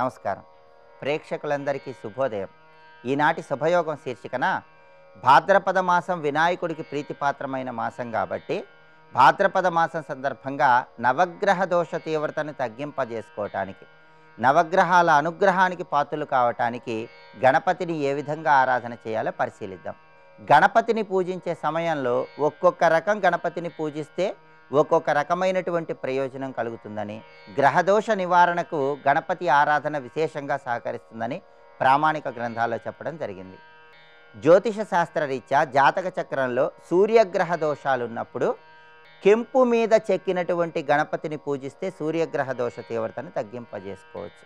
నమస్కారం. ప్రేక్షకులందరికీ శుభోదయం. ఈనాటి శుభయోగం శీర్షికన భాద్రపద మాసం వినాయకుడికి ప్రీతిపాత్రమైన మాసం కాబట్టి భాద్రపద మాసం సందర్భంగా నవగ్రహ దోష తీవ్రతను తగ్గింపజేసుకోవటానికి, నవగ్రహాల అనుగ్రహానికి పాత్రలు కావటానికి గణపతిని ఏ విధంగా ఆరాధన చేయాలో పరిశీలిద్దాం. గణపతిని పూజించే సమయంలో ఒక్కొక్క రకం గణపతిని పూజిస్తే ఒక్కొక్క రకమైనటువంటి ప్రయోజనం కలుగుతుందని, గ్రహదోష నివారణకు గణపతి ఆరాధన విశేషంగా సహకరిస్తుందని ప్రామాణిక గ్రంథాల్లో చెప్పడం జరిగింది. జ్యోతిష శాస్త్రరీత్యా జాతక చక్రంలో సూర్యగ్రహ దోషాలు ఉన్నప్పుడు కెంపు మీద చెక్కినటువంటి గణపతిని పూజిస్తే సూర్యగ్రహ దోష తీవ్రతను తగ్గింపజేసుకోవచ్చు.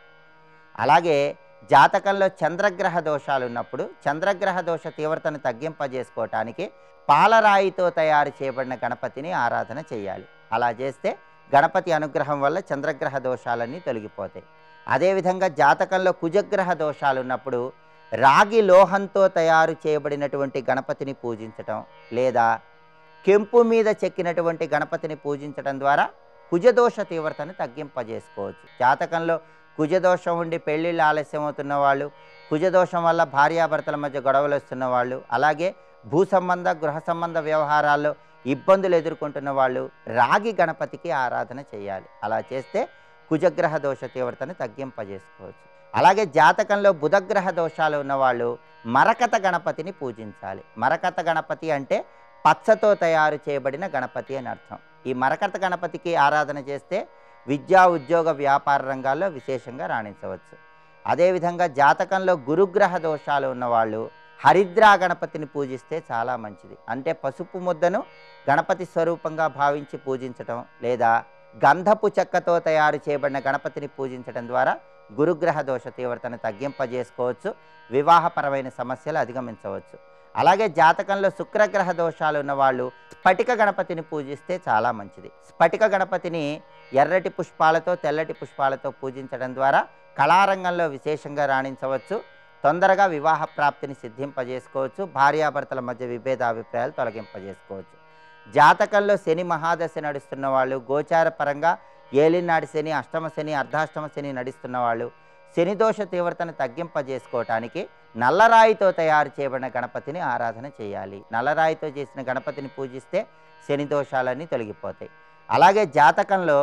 అలాగే జాతకంలో చంద్రగ్రహ దోషాలు ఉన్నప్పుడు చంద్రగ్రహ దోష తీవ్రతను తగ్గింపజేసుకోవటానికి పాలరాయితో తయారు చేయబడిన గణపతిని ఆరాధన చేయాలి. అలా చేస్తే గణపతి అనుగ్రహం వల్ల చంద్రగ్రహ దోషాలన్నీ తొలగిపోతాయి. అదేవిధంగా జాతకంలో కుజగ్రహ దోషాలు ఉన్నప్పుడు రాగి లోహంతో తయారు చేయబడినటువంటి గణపతిని పూజించటం లేదా కెంపు మీద చెక్కినటువంటి గణపతిని పూజించడం ద్వారా కుజదోష తీవ్రతను తగ్గింపజేసుకోవచ్చు. జాతకంలో కుజదోషం ఉండి పెళ్ళిళ్ళు ఆలస్యం అవుతున్న వాళ్ళు, కుజదోషం వల్ల భార్యాభర్తల మధ్య గొడవలు వస్తున్న వాళ్ళు, అలాగే భూ సంబంధ గృహ సంబంధ వ్యవహారాల్లో ఇబ్బందులు ఎదుర్కొంటున్న వాళ్ళు రాగి గణపతికి ఆరాధన చేయాలి. అలా చేస్తే కుజగ్రహ దోష తీవ్రతను తగ్గింపజేసుకోవచ్చు. అలాగే జాతకంలో బుధగ్రహ దోషాలు ఉన్నవాళ్ళు మరకత గణపతిని పూజించాలి. మరకత గణపతి అంటే పచ్చతో తయారు చేయబడిన గణపతి అని అర్థం. ఈ మరకత గణపతికి ఆరాధన చేస్తే విద్యా ఉద్యోగ వ్యాపార రంగాల్లో విశేషంగా రాణించవచ్చు. అదేవిధంగా జాతకంలో గురుగ్రహ దోషాలు ఉన్నవాళ్ళు హరిద్రా గణపతిని పూజిస్తే చాలా మంచిది. అంటే పసుపు ముద్దను గణపతి స్వరూపంగా భావించి పూజించటం లేదా గంధపు చెక్కతో తయారు చేయబడిన గణపతిని పూజించడం ద్వారా గురుగ్రహ దోష తీవ్రతను తగ్గింపజేసుకోవచ్చు. వివాహపరమైన సమస్యలు అధిగమించవచ్చు. అలాగే జాతకంలో శుక్రగ్రహ దోషాలు ఉన్నవాళ్ళు స్ఫటిక గణపతిని పూజిస్తే చాలా మంచిది. స్ఫటిక గణపతిని ఎర్రటి పుష్పాలతో తెల్లటి పుష్పాలతో పూజించడం ద్వారా కళారంగంలో విశేషంగా రాణించవచ్చు. తొందరగా వివాహ ప్రాప్తిని సిద్ధింపజేసుకోవచ్చు. భార్యాభర్తల మధ్య విభేదాభిప్రాయాలు తొలగింపజేసుకోవచ్చు. జాతకంలో శని మహాదశ నడుస్తున్న వాళ్ళు, గోచార పరంగా ఏలినాటి శని, అష్టమ శని, అర్ధాష్టమ శని నడుస్తున్న వాళ్ళు శని దోష తీవ్రతను తగ్గింపజేసుకోవటానికి నల్లరాయితో తయారు చేయబడిన గణపతిని ఆరాధన చేయాలి. నల్లరాయితో చేసిన గణపతిని పూజిస్తే శని దోషాలన్నీ తొలగిపోతాయి. అలాగే జాతకంలో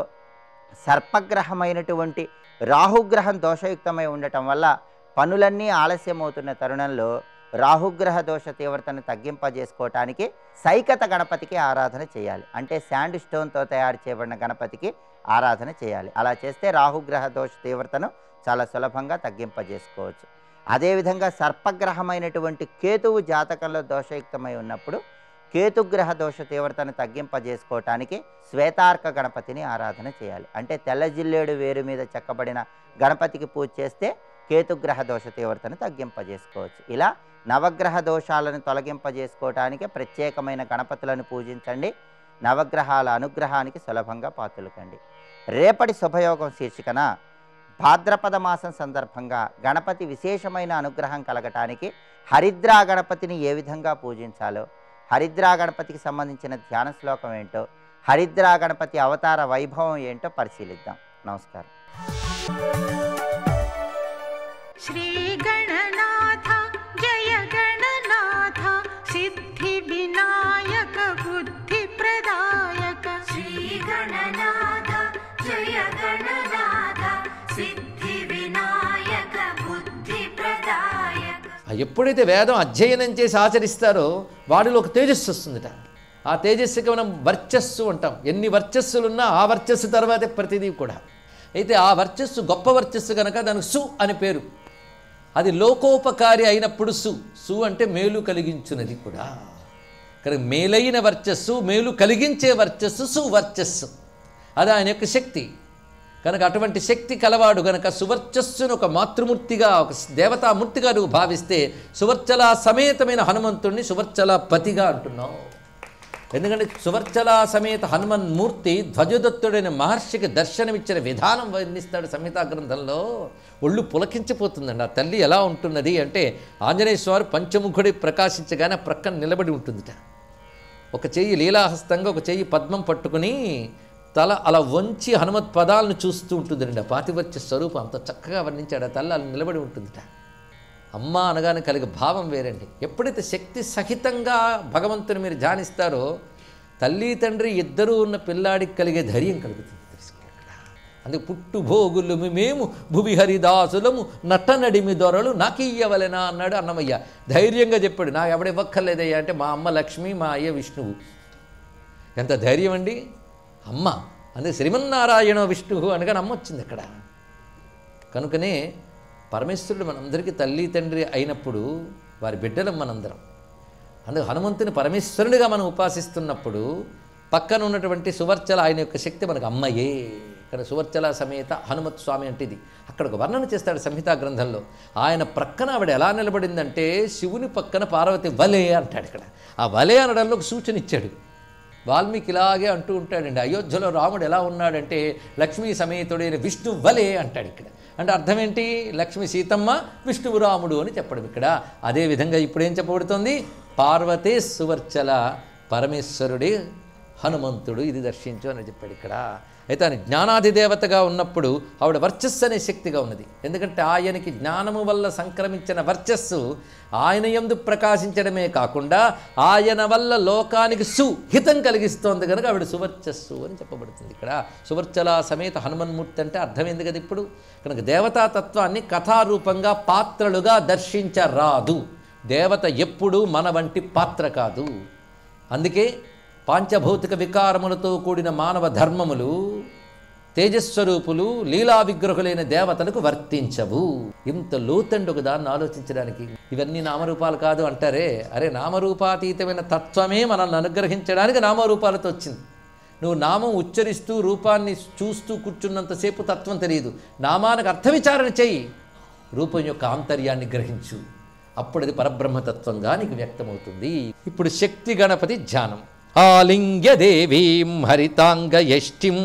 సర్పగ్రహమైనటువంటి రాహుగ్రహం దోషయుక్తమై ఉండటం వల్ల పనులన్నీ ఆలస్యమవుతున్న తరుణంలో రాహుగ్రహ దోష తీవ్రతను తగ్గింపజేసుకోవటానికి సైకత గణపతికి ఆరాధన చేయాలి. అంటే శాండ్ స్టోన్తో తయారు చేయబడిన గణపతికి ఆరాధన చేయాలి. అలా చేస్తే రాహుగ్రహ దోష తీవ్రతను చాలా సులభంగా తగ్గింపజేసుకోవచ్చు. అదేవిధంగా సర్పగ్రహమైనటువంటి కేతువు జాతకంలో దోషయుక్తమై ఉన్నప్పుడు కేతుగ్రహ దోష తీవ్రతను తగ్గింపజేసుకోవటానికి శ్వేతార్క గణపతిని ఆరాధన చేయాలి. అంటే తెల్ల జిల్లేడు వేరు మీద చెక్కబడిన గణపతికి పూజ చేస్తే కేతుగ్రహ దోష తీవ్రతను తగ్గింపజేసుకోవచ్చు. ఇలా నవగ్రహ దోషాలను తొలగింపజేసుకోవటానికి ప్రత్యేకమైన గణపతులను పూజించండి. నవగ్రహాల అనుగ్రహానికి సులభంగా పాత్రలు కండి. రేపటి శుభయోగం శీర్షికన భాద్రపద మాసం సందర్భంగా గణపతి విశేషమైన అనుగ్రహం కలగటానికి హరిద్రా గణపతిని ఏ విధంగా పూజించాలో, హరిద్రా గణపతికి సంబంధించిన ధ్యాన శ్లోకం ఏంటో, హరిద్రా గణపతి అవతార వైభవం ఏంటో పరిశీలిద్దాం. నమస్కారం. శ్రీ గణనాథ జయ గణనాథ సిద్ధి వినాయక బుద్ధి ప్రదాయక. శ్రీ గణనాథ జయ గణనాథ సిద్ధి వినాయక బుద్ధి ప్రదాయక. ఎప్పుడైతే వేదం అధ్యయనం చేసి ఆచరిస్తారో వాడిలో ఒక తేజస్సు వస్తుందిట. ఆ తేజస్సుకి మనం వర్చస్సు అంటాం. ఎన్ని వర్చస్సులున్నా ఆ వర్చస్సు తర్వాతే ప్రతిదీ కూడా. అయితే ఆ వర్చస్సు గొప్ప వర్చస్సు కనుక దానికి సు అని పేరు. అది లోకోపకారి అయినప్పుడు సు అంటే మేలు కలిగించున్నది కూడా. కనుక మేలైన వర్చస్సు, మేలు కలిగించే వర్చస్సు సువర్చస్సు. అది ఆయన యొక్క శక్తి. కనుక అటువంటి శక్తి కలవాడు గనక సువర్చస్సును ఒక మాతృమూర్తిగా, ఒక దేవతామూర్తిగా నువ్వు భావిస్తే సువర్చల సమేతమైన హనుమంతుణ్ణి సువర్చల పతిగా అంటున్నావు. ఎందుకంటే సువర్చల సమేత హనుమన్మూర్తి ధ్వజదత్తుడైన మహర్షికి దర్శనమిచ్చిన విధానం వర్ణిస్తాడు సంహితా గ్రంథంలో. ఒళ్ళు పులకించిపోతుందండి. ఆ తల్లి ఎలా ఉంటున్నది అంటే ఆంజనేయ స్వామి పంచముఖుడి ప్రకాశించగానే ప్రక్కన నిలబడి ఉంటుందిట. ఒక చెయ్యి లీలాహస్తంగా, ఒక చెయ్యి పద్మం పట్టుకుని తల అలా వంచి హనుమత్ పదాలను చూస్తూ ఉంటుందండి. ఆ పాతివ్రత్య స్వరూపం అంత చక్కగా వర్ణించాడు. ఆ తల్లి అలా నిలబడి ఉంటుందిట. అమ్మ అనగానే కలిగే భావం వేరండి. ఎప్పుడైతే శక్తి సహితంగా భగవంతుని మీరు ధ్యానిస్తారో తల్లి తండ్రి ఇద్దరూ ఉన్న పిల్లాడికి కలిగే ధైర్యం కలుగుతుంది. అందుకే పుట్టు భోగులు మేము భువి హరిదాసులము నటనడిమి దొరలు నాకీయవలెనా అన్నాడు అన్నమయ్య. ధైర్యంగా చెప్పాడు. నాకు ఎవడివ్వక్కర్లేదయ్యా అంటే మా అమ్మ లక్ష్మి, మా అయ్య విష్ణువు. ఎంత ధైర్యం అండి అమ్మ. అందుకే శ్రీమన్నారాయణ విష్ణువు అనగా అమ్మ వచ్చింది అక్కడ. కనుకనే పరమేశ్వరుడు మనందరికీ తల్లి తండ్రి అయినప్పుడు వారి బిడ్డలం మనందరం. అందుకే హనుమంతుని పరమేశ్వరునిగా మనం ఉపాసిస్తున్నప్పుడు పక్కన ఉన్నటువంటి సువర్చల ఆయన యొక్క శక్తి మనకు అమ్మయే. ఇక్కడ సువర్చల సమేత హనుమత్ స్వామి అంటే ఇది. అక్కడ ఒక వర్ణన చేస్తాడు సంహితా గ్రంథంలో. ఆయన ప్రక్కన ఆవిడ ఎలా నిలబడిందంటే శివుని పక్కన పార్వతి వలే అంటాడు. ఇక్కడ ఆ వలే అనడంలో ఒక సూచన ఇచ్చాడు. వాల్మీకి ఇలాగే అంటూ ఉంటాడండి. అయోధ్యలో రాముడు ఎలా ఉన్నాడంటే లక్ష్మీ సమేతుడైన విష్ణు వలే అంటాడు. ఇక్కడ అంటే అర్థం ఏంటి? లక్ష్మి సీతమ్మ, విష్ణువు రాముడు అని చెప్పడం ఇక్కడ. అదేవిధంగా ఇప్పుడు ఏం చెప్పబడుతోంది? పార్వతే సువర్చల, పరమేశ్వరుడే హనుమంతుడు, ఇది దర్శించు అని చెప్పాడు ఇక్కడ. అయితే ఆయన జ్ఞానాధిదేవతగా ఉన్నప్పుడు ఆవిడ వర్చస్సు అనే శక్తిగా ఉన్నది. ఎందుకంటే ఆయనకి జ్ఞానము వల్ల సంక్రమించిన వర్చస్సు ఆయన యందు ప్రకాశించడమే కాకుండా ఆయన వల్ల లోకానికి సుహితం కలిగిస్తోంది కనుక ఆవిడ సువర్చస్సు అని చెప్పబడుతుంది ఇక్కడ. సువర్చల సమేత హనుమన్మూర్తి అంటే అర్థమైంది కదా ఇప్పుడు. కనుక దేవతాతత్వాన్ని కథారూపంగా పాత్రలుగా దర్శించరాదు. దేవత ఎప్పుడూ మన వంటి పాత్ర కాదు. అందుకే పాంచభౌతిక వికారములతో కూడిన మానవ ధర్మములు తేజస్వరూపులు లీలా విగ్రహులైన దేవతలకు వర్తించవు. ఇంత లోతండు ఒక దాన్ని ఆలోచించడానికి. ఇవన్నీ నామరూపాలు కాదు అంటారే, అరే నామరూపాతీతమైన తత్వమే మనల్ని అనుగ్రహించడానికి నామరూపాలతో వచ్చింది. నువ్వు నామం ఉచ్చరిస్తూ రూపాన్ని చూస్తూ కూర్చున్నంతసేపు తత్వం తెలియదు. నామానికి అర్థ విచారణ చెయ్యి, రూపం యొక్క ఆంతర్యాన్ని గ్రహించు, అప్పుడు అది పరబ్రహ్మతత్వంగా నీకు వ్యక్తమవుతుంది. ఇప్పుడు శక్తి గణపతి ధ్యానం. ఆలింగ్య దేవీం హరితాంగ యష్టిం.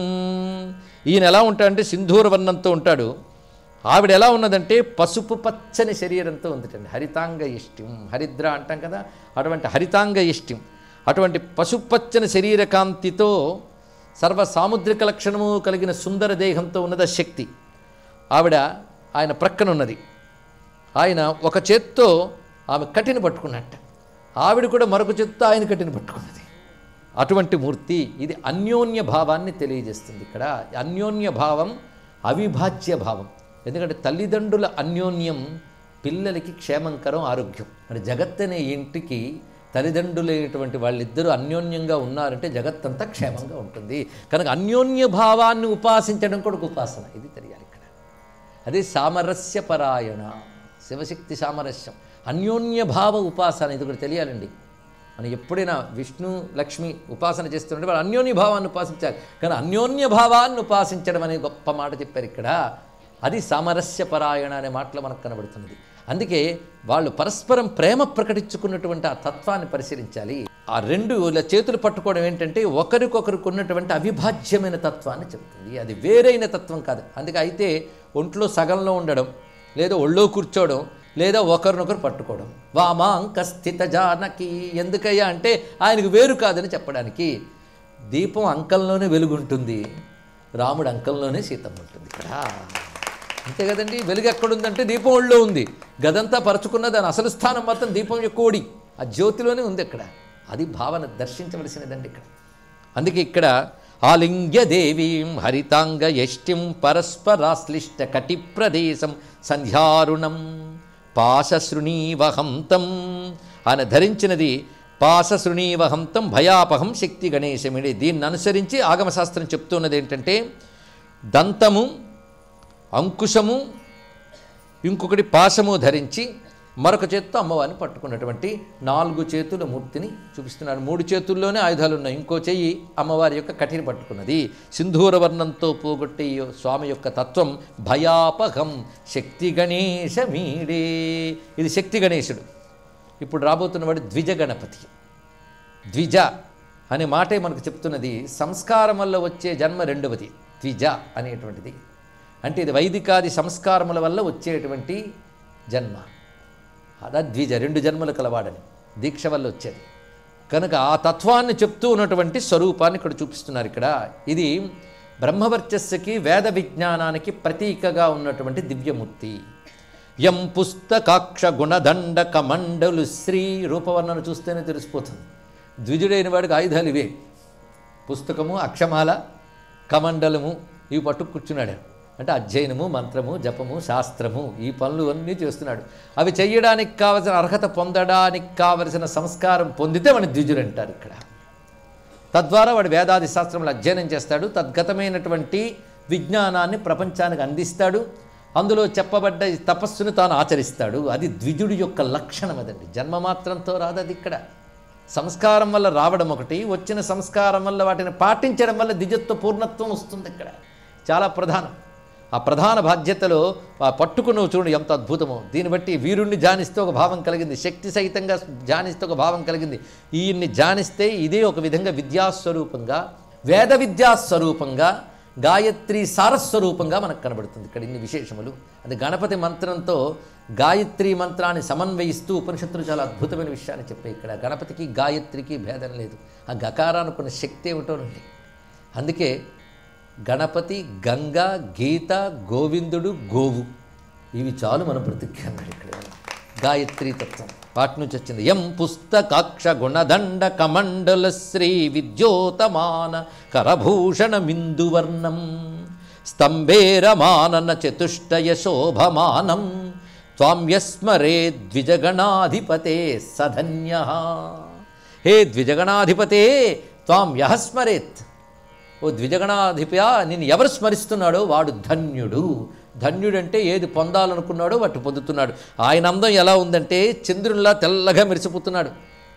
ఈయన ఎలా ఉంటాడంటే సింధూర వర్ణంతో ఉంటాడు. ఆవిడ ఎలా ఉన్నదంటే పసుపు పచ్చని శరీరంతో ఉందిటండి. హరితాంగ యష్టిం, హరిద్ర అంటాం కదా, అటువంటి హరితాంగ యష్టిం. అటువంటి పసుపచ్చని శరీర కాంతితో సర్వ సాముద్రిక లక్షణము కలిగిన సుందర దేహంతో ఉన్నది శక్తి. ఆవిడ ఆయన ప్రక్కన ఉన్నది. ఆయన ఒక చేత్తో ఆమె కట్టిని పట్టుకున్నట్ట, ఆవిడ కూడా మరొక చేత్తో ఆయన కట్టిని పట్టుకున్నది. అటువంటి మూర్తి. ఇది అన్యోన్య భావాన్ని తెలియజేస్తుంది. ఇక్కడ అన్యోన్య భావం అవిభాజ్య భావం. ఎందుకంటే తల్లిదండ్రుల అన్యోన్యం పిల్లలకి క్షేమంకరం, ఆరోగ్యం. మరి జగత్ అనే ఇంటికి తల్లిదండ్రులైనటువంటి వాళ్ళిద్దరూ అన్యోన్యంగా ఉన్నారంటే జగత్తంతా క్షేమంగా ఉంటుంది. కనుక అన్యోన్య భావాన్ని ఉపాసించడం కూడా ఒక ఉపాసన, ఇది తెలియాలి ఇక్కడ. అదే సామరస్య పరాయణ, శివశక్తి సామరస్యం, అన్యోన్య భావ ఉపాసన, ఇది కూడా తెలియాలండి. మనం ఎప్పుడైనా విష్ణు లక్ష్మి ఉపాసన చేస్తుంటే వాళ్ళు అన్యోన్య భావాన్ని ఉపాసించాలి. కానీ అన్యోన్య భావాన్ని ఉపాసించడం అనే గొప్ప మాట చెప్పారు ఇక్కడ. అది సామరస్య పరాయణ అనే మాటలో మనకు కనబడుతున్నది. అందుకే వాళ్ళు పరస్పరం ప్రేమ ప్రకటించుకున్నటువంటి ఆ తత్వాన్ని పరిశీలించాలి. ఆ రెండు ఇలా చేతులు పట్టుకోవడం ఏంటంటే ఒకరికొకరికి ఉన్నటువంటి అవిభాజ్యమైన తత్వాన్ని చెబుతుంది. అది వేరైన తత్వం కాదు. అందుకే అయితే ఒంట్లో సగంలో ఉండడం, లేదా ఒళ్ళో కూర్చోవడం, లేదా ఒకరినొకరు పట్టుకోవడం. వామాంక స్థిత జానకి, ఎందుకయ్యా అంటే ఆయనకు వేరు కాదని చెప్పడానికి. దీపం అంకంలోనే వెలుగుంటుంది, రాముడు అంకంలోనే సీతమ్మ ఉంటుంది ఇక్కడ. అంతే కదండి. వెలుగు ఎక్కడుందంటే దీపం ఒళ్ళో ఉంది. గదంతా పరుచుకున్న దాని అసలు స్థానం మాత్రం దీపం యొక్క ఓడి, ఆ జ్యోతిలోనే ఉంది అక్కడ. అది భావన దర్శించవలసినదండి ఇక్కడ. అందుకే ఇక్కడ ఆలింగ్య దేవీం హరితాంగ యష్టిం పరస్పరాశ్లిష్ట కటిప్రదేశం సంధ్యారుణం పాశశృణీవహంతం. ఆయన ధరించినది పాశశృణీవహంతం భయాపహం శక్తి గణేశమిడి. దీన్ని అనుసరించి ఆగమశాస్త్రం చెప్తున్నది ఏంటంటే దంతము, అంకుశము, ఇంకొకటి పాశము ధరించి మరొక చేత్తో అమ్మవారిని పట్టుకున్నటువంటి 4 చేతుల మూర్తిని చూపిస్తున్నాడు. 3 చేతుల్లోనే ఆయుధాలు ఉన్నాయి. ఇంకో చెయ్యి అమ్మవారి యొక్క కఠిని పట్టుకున్నది. సింధూర వర్ణంతో పోగొట్టే స్వామి యొక్క తత్వం భయాపహం శక్తి గణేశమీడే. ఇది శక్తి గణేశుడు. ఇప్పుడు రాబోతున్నవాడు ద్విజ గణపతి. ద్విజ అనే మాటే మనకు చెప్తున్నది సంస్కారం వల్ల వచ్చే జన్మ రెండవది ద్విజ అనేటువంటిది. అంటే ఇది వైదికాది సంస్కారముల వల్ల వచ్చేటువంటి జన్మ. అదా ద్విజ, 2 జన్మలు కలవాడని దీక్ష వల్ల వచ్చేది. కనుక ఆ తత్వాన్ని చెప్తూ ఉన్నటువంటి స్వరూపాన్ని ఇక్కడ చూపిస్తున్నారు. ఇక్కడ ఇది బ్రహ్మవర్చస్సుకి వేద విజ్ఞానానికి ప్రతీకగా ఉన్నటువంటి దివ్యమూర్తి. యం పుస్తకాక్ష గుణదండ కమండలు శ్రీ రూపవర్ణను చూస్తేనే తెలిసిపోతుంది. ద్విజుడైన వాడికి ఆయుధాలు ఇవే, పుస్తకము, అక్షమాల, కమండలము, ఇవి పట్టు కూర్చున్నాడు. అంటే అధ్యయనము, మంత్రము, జపము, శాస్త్రము, ఈ పనులు అన్నీ చేస్తున్నాడు. అవి చేయడానికి కావలసిన అర్హత పొందడానికి కావలసిన సంస్కారం పొందితే వాడిని ద్విజుడు అంటారు ఇక్కడ. తద్వారా వాడు వేదాది శాస్త్రములు అధ్యయనం చేస్తాడు, తద్గతమైనటువంటి విజ్ఞానాన్ని ప్రపంచానికి అందిస్తాడు, అందులో చెప్పబడ్డ ఈ తపస్సును తాను ఆచరిస్తాడు. అది ద్విజుడి యొక్క లక్షణం. అదండి, జన్మమాత్రంతో రాదు అది. ఇక్కడ సంస్కారం వల్ల రావడం ఒకటి, వచ్చిన సంస్కారం వల్ల వాటిని పాటించడం వల్ల ద్విజత్వ పూర్ణత్వం వస్తుంది. ఇక్కడ చాలా ప్రధానం. ఆ ప్రధాన బాధ్యతలో పట్టుకున్న చూడు ఎంత అద్భుతమో. దీన్ని బట్టి వీరుణ్ణి ధ్యానిస్తే ఒక భావం కలిగింది, శక్తి సహితంగా ధ్యానిస్తే ఒక భావం కలిగింది. ఈయన్ని ధ్యానిస్తే ఇదే ఒక విధంగా విద్యాస్వరూపంగా, వేద విద్యాస్వరూపంగా, గాయత్రి సారస్వరూపంగా మనకు కనబడుతుంది ఇక్కడ ఇన్ని విశేషములు. అది గణపతి మంత్రంతో గాయత్రి మంత్రాన్ని సమన్వయిస్తూ ఉపనిషత్తులు చాలా అద్భుతమైన విషయాన్ని చెప్పాయి. ఇక్కడ గణపతికి గాయత్రికి భేదం లేదు. ఆ గకారానికి కొన్ని శక్తి ఏమిటోనండి. అందుకే గణపతి, గంగా, గీత, గోవిందుడు, గోవు, ఇవి చాలు మన బ్రతికి అన్నాడు ఇక్కడ. గాయత్రీ తత్వం వాటి నుంచి వచ్చింది. యం పుస్తకాక్ష గుణదండ కమండల శ్రీ విద్యోతమాన కరభూషణ మిందువర్ణం స్తంభేరమానన చతుష్టయ శోభమానం త్వాం యస్మరే ద్విజగణాధిపతే సధన్య. హే ద్విజగణాధిపతే త్వాం యః స్మరేత్. ఓ ద్విజగణాధిప, నిన్ను ఎవరు స్మరిస్తున్నాడో వాడు ధన్యుడు. ధన్యుడంటే ఏది పొందాలనుకున్నాడో వాటి పొందుతున్నాడు. ఆయన అందం ఎలా ఉందంటే చంద్రునిలా తెల్లగా మెరిసిపోతున్నాడు.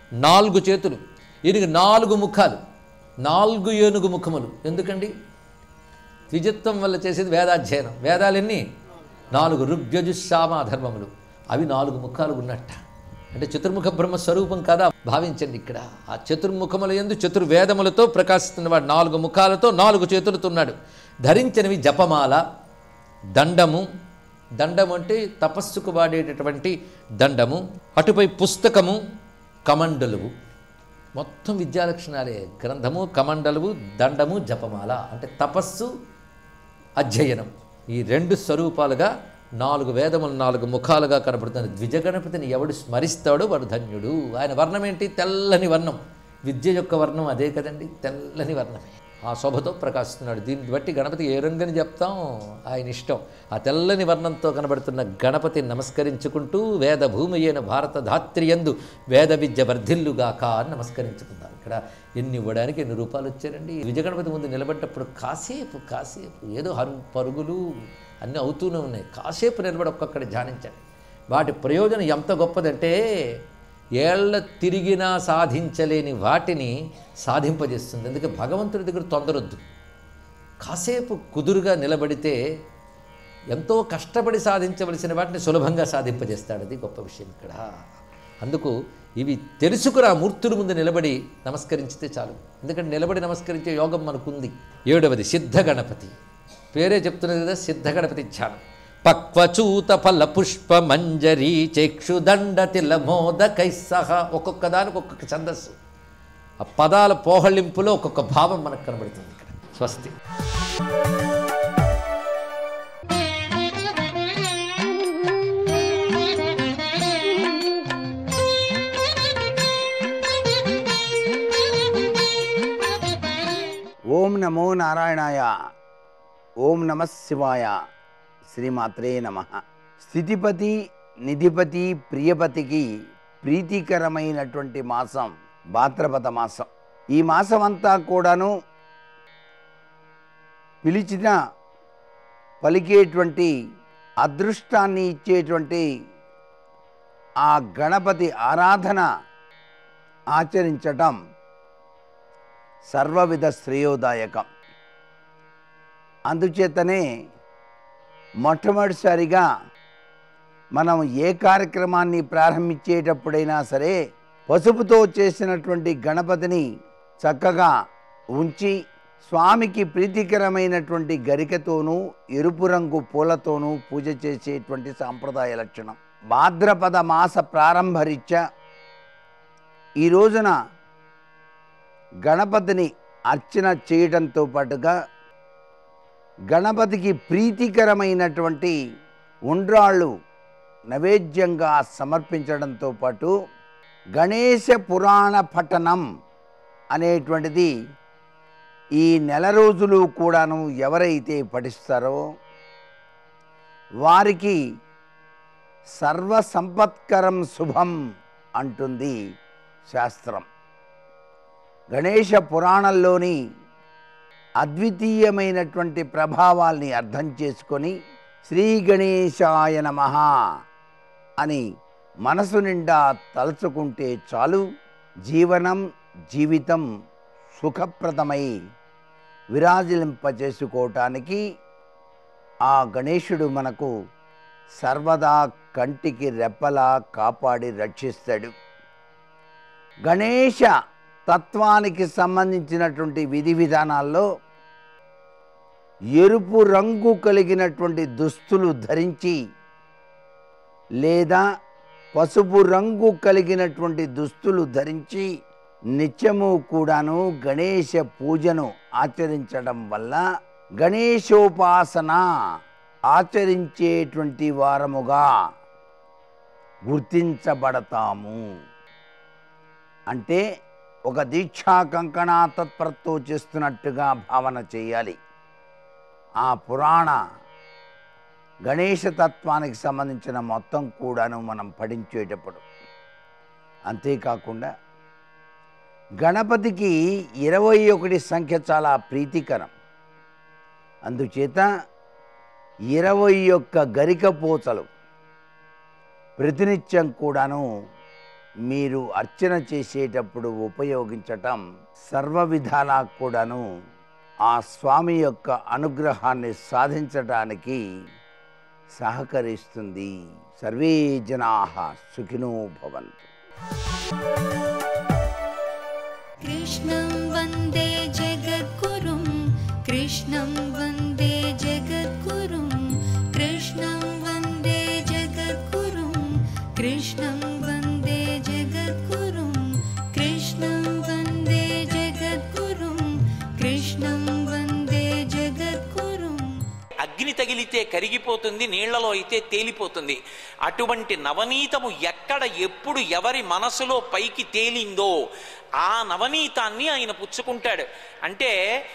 4 చేతులు, ఈయనకి 4 ముఖాలు, 4 ఏనుగు ముఖములు. ఎందుకండి? ద్విజత్వం వల్ల చేసేది వేదాధ్యయనం. వేదాలు ఎన్ని? 4, ఋగ్యజుశ్సామ ధర్మములు. అవి 4 ముఖాలు ఉన్నట్ట. అంటే చతుర్ముఖ బ్రహ్మస్వరూపం కదా భావించండి. ఇక్కడ ఆ చతుర్ముఖముల యందు చతుర్వేదములతో ప్రకాశిస్తున్నవాడు 4 ముఖాలతో 4 చేతులతో ఉన్నాడు. ధరించినవి జపమాల, దండము. దండము అంటే తపస్సుకు వాడేటటువంటి దండము. అటుపై పుస్తకము, కమండలువు. మొత్తం విద్యాలక్షణాలే. గ్రంథము, కమండలువు, దండము, జపమాల. అంటే తపస్సు, అధ్యయనం, ఈ 2 స్వరూపాలుగా 4 వేదములు 4 ముఖాలుగా కనపడుతుంది. ద్విజగణపతిని ఎవడు స్మరిస్తాడో వాడు ధన్యుడు. ఆయన వర్ణం ఏంటి? తెల్లని వర్ణం. విద్య యొక్క వర్ణం అదే కదండి, తెల్లని వర్ణమే. ఆ శోభతో ప్రకాశిస్తున్నాడు. దీన్ని బట్టి గణపతి ఏ రంగని చెప్తాం, ఆయన ఇష్టం. ఆ తెల్లని వర్ణంతో కనబడుతున్న గణపతిని నమస్కరించుకుంటూ వేద భూమి అయిన భారత ధాత్రియందు వేద విద్య వర్ధిల్లుగాక అని నమస్కరించుకుందాం. ఇక్కడ ఎన్ని ఇవ్వడానికి ఎన్ని రూపాలు వచ్చారండి. విజయగణపతి ముందు నిలబడ్డప్పుడు కాసేపు ఏదో పరుగులు అన్నీ అవుతూనే ఉన్నాయి. కాసేపు నిలబడి ఒక్కొక్కటి ధ్యానించండి. వాటి ప్రయోజనం ఎంత గొప్పదంటే ఏళ్ళ తిరిగినా సాధించలేని వాటిని సాధింపజేస్తుంది. అందుకే భగవంతుడి దగ్గర తొందరొద్దు. కాసేపు కుదురుగా నిలబడితే ఎంతో కష్టపడి సాధించవలసిన వాటిని సులభంగా సాధింపజేస్తాడు. అది గొప్ప విషయం ఇక్కడ. అందుకు ఇవి తెలుసుకురా మూర్తుల ముందు నిలబడి నమస్కరించితే చాలు. ఎందుకంటే నిలబడి నమస్కరించే యోగం మనకుంది. 7వది సిద్ధ గణపతి. పేరే చెప్తున్నది కదా, సిద్ధ గణపతి ధ్యానం. పక్వచూత ఫల పుష్ప మంజరీ చేక్షుదండ తిలమోదకై సహా. ఒక్కొక్క దానికి ఒక్కొక్క ఛందస్సు. ఆ పదాల పోహళింపులో ఒక్కొక్క భావం మనకు కనబడుతుంది ఇక్కడ. స్వస్తి. ఓం నమో నారాయణాయ. ఓం నమ శివాయ. శ్రీమాత్రే నమః. స్థితిపతి, నిధిపతి, ప్రియపతికి ప్రీతికరమైనటువంటి మాసం భాద్రపద మాసం. ఈ మాసం అంతా కూడాను పిలిచిన పలికేటువంటి అదృష్టాన్ని ఇచ్చేటువంటి ఆ గణపతి ఆరాధన ఆచరించటం సర్వవిధ శ్రేయోదాయకం. అందుచేతనే మొట్టమొదటిసారిగా మనం ఏ కార్యక్రమాన్ని ప్రారంభించేటప్పుడైనా సరే పసుపుతో చేసినటువంటి గణపతిని చక్కగా ఉంచి స్వామికి ప్రీతికరమైనటువంటి గరికతోనూ ఎరుపు రంగు పూలతోనూ పూజ చేసేటువంటి సాంప్రదాయ లక్షణం. భాద్రపద మాస ప్రారంభరీత్యా ఈ రోజున గణపతిని అర్చన చేయడంతో పాటుగా గణపతికి ప్రీతికరమైనటువంటి ఉండ్రాళ్ళు నైవేద్యంగా సమర్పించడంతో పాటు గణేశ పురాణ పఠనం అనేటువంటిది ఈ నెల రోజులు కూడాను ఎవరైతే పఠిస్తారో వారికి సర్వ సంపత్కరం శుభం అంటుంది శాస్త్రం. గణేశ పురాణంలోని అద్వితీయమైనటువంటి ప్రభావాల్ని అర్థం చేసుకొని శ్రీ గణేశాయ నమః అని మనసు నిండా తలుచుకుంటే చాలు, జీవితం సుఖప్రదమై విరాజిలింపజేసుకోవటానికి ఆ గణేశుడు మనకు సర్వదా కంటికి రెప్పలా కాపాడి రక్షిస్తాడు. గణేశ తత్వానికి సంబంధించినటువంటి విధి విధానాల్లో ఎరుపు రంగు కలిగినటువంటి దుస్తులు ధరించి లేదా పసుపు రంగు కలిగినటువంటి దుస్తులు ధరించి నిత్యము కూడాను గణేశ పూజను ఆచరించడం వల్ల గణేశోపాసన ఆచరించేటువంటి వారముగా గుర్తించబడతాము. అంటే ఒక దీక్షా కంకణ తత్పరతో చేస్తున్నట్టుగా భావన చేయాలి. ఆ పురాణ గణేశ తత్వానికి సంబంధించిన మొత్తం కూడాను మనం పఠించేటప్పుడు. అంతేకాకుండా గణపతికి 21 సంఖ్య చాలా ప్రీతికరం. అందుచేత 21 గరికపోచలు ప్రతినిత్యం కూడాను మీరు అర్చన చేసేటప్పుడు ఉపయోగించటం సర్వ విధాలా కూడాను ఆ స్వామి యొక్క అనుగ్రహాన్ని సాధించడానికి సహకరిస్తుంది. సర్వే జనాః సుఖినో భవంతు. कृष्णं वन्दे जगद्गुरुं कृष्णं वन्दे जगद्गुरुं कृष्णं वन्दे जगद्गुरुं कृष्णं वन्दे जगद्गुरुं कृष्णं वन्दे जगद्गुरुं कृष्णं वन्दे जगद्गुरुं. అగ్ని తగిలితే కరిగిపోతుంది, నీళ్లలో అయితే తేలిపోతుంది. అటువంటి నవనీతము ఎక్కడ ఎప్పుడు ఎవరి మనసులో పైకి తేలిందో ఆ నవనీతాన్ని ఆయన పుచ్చుకుంటాడు. అంటే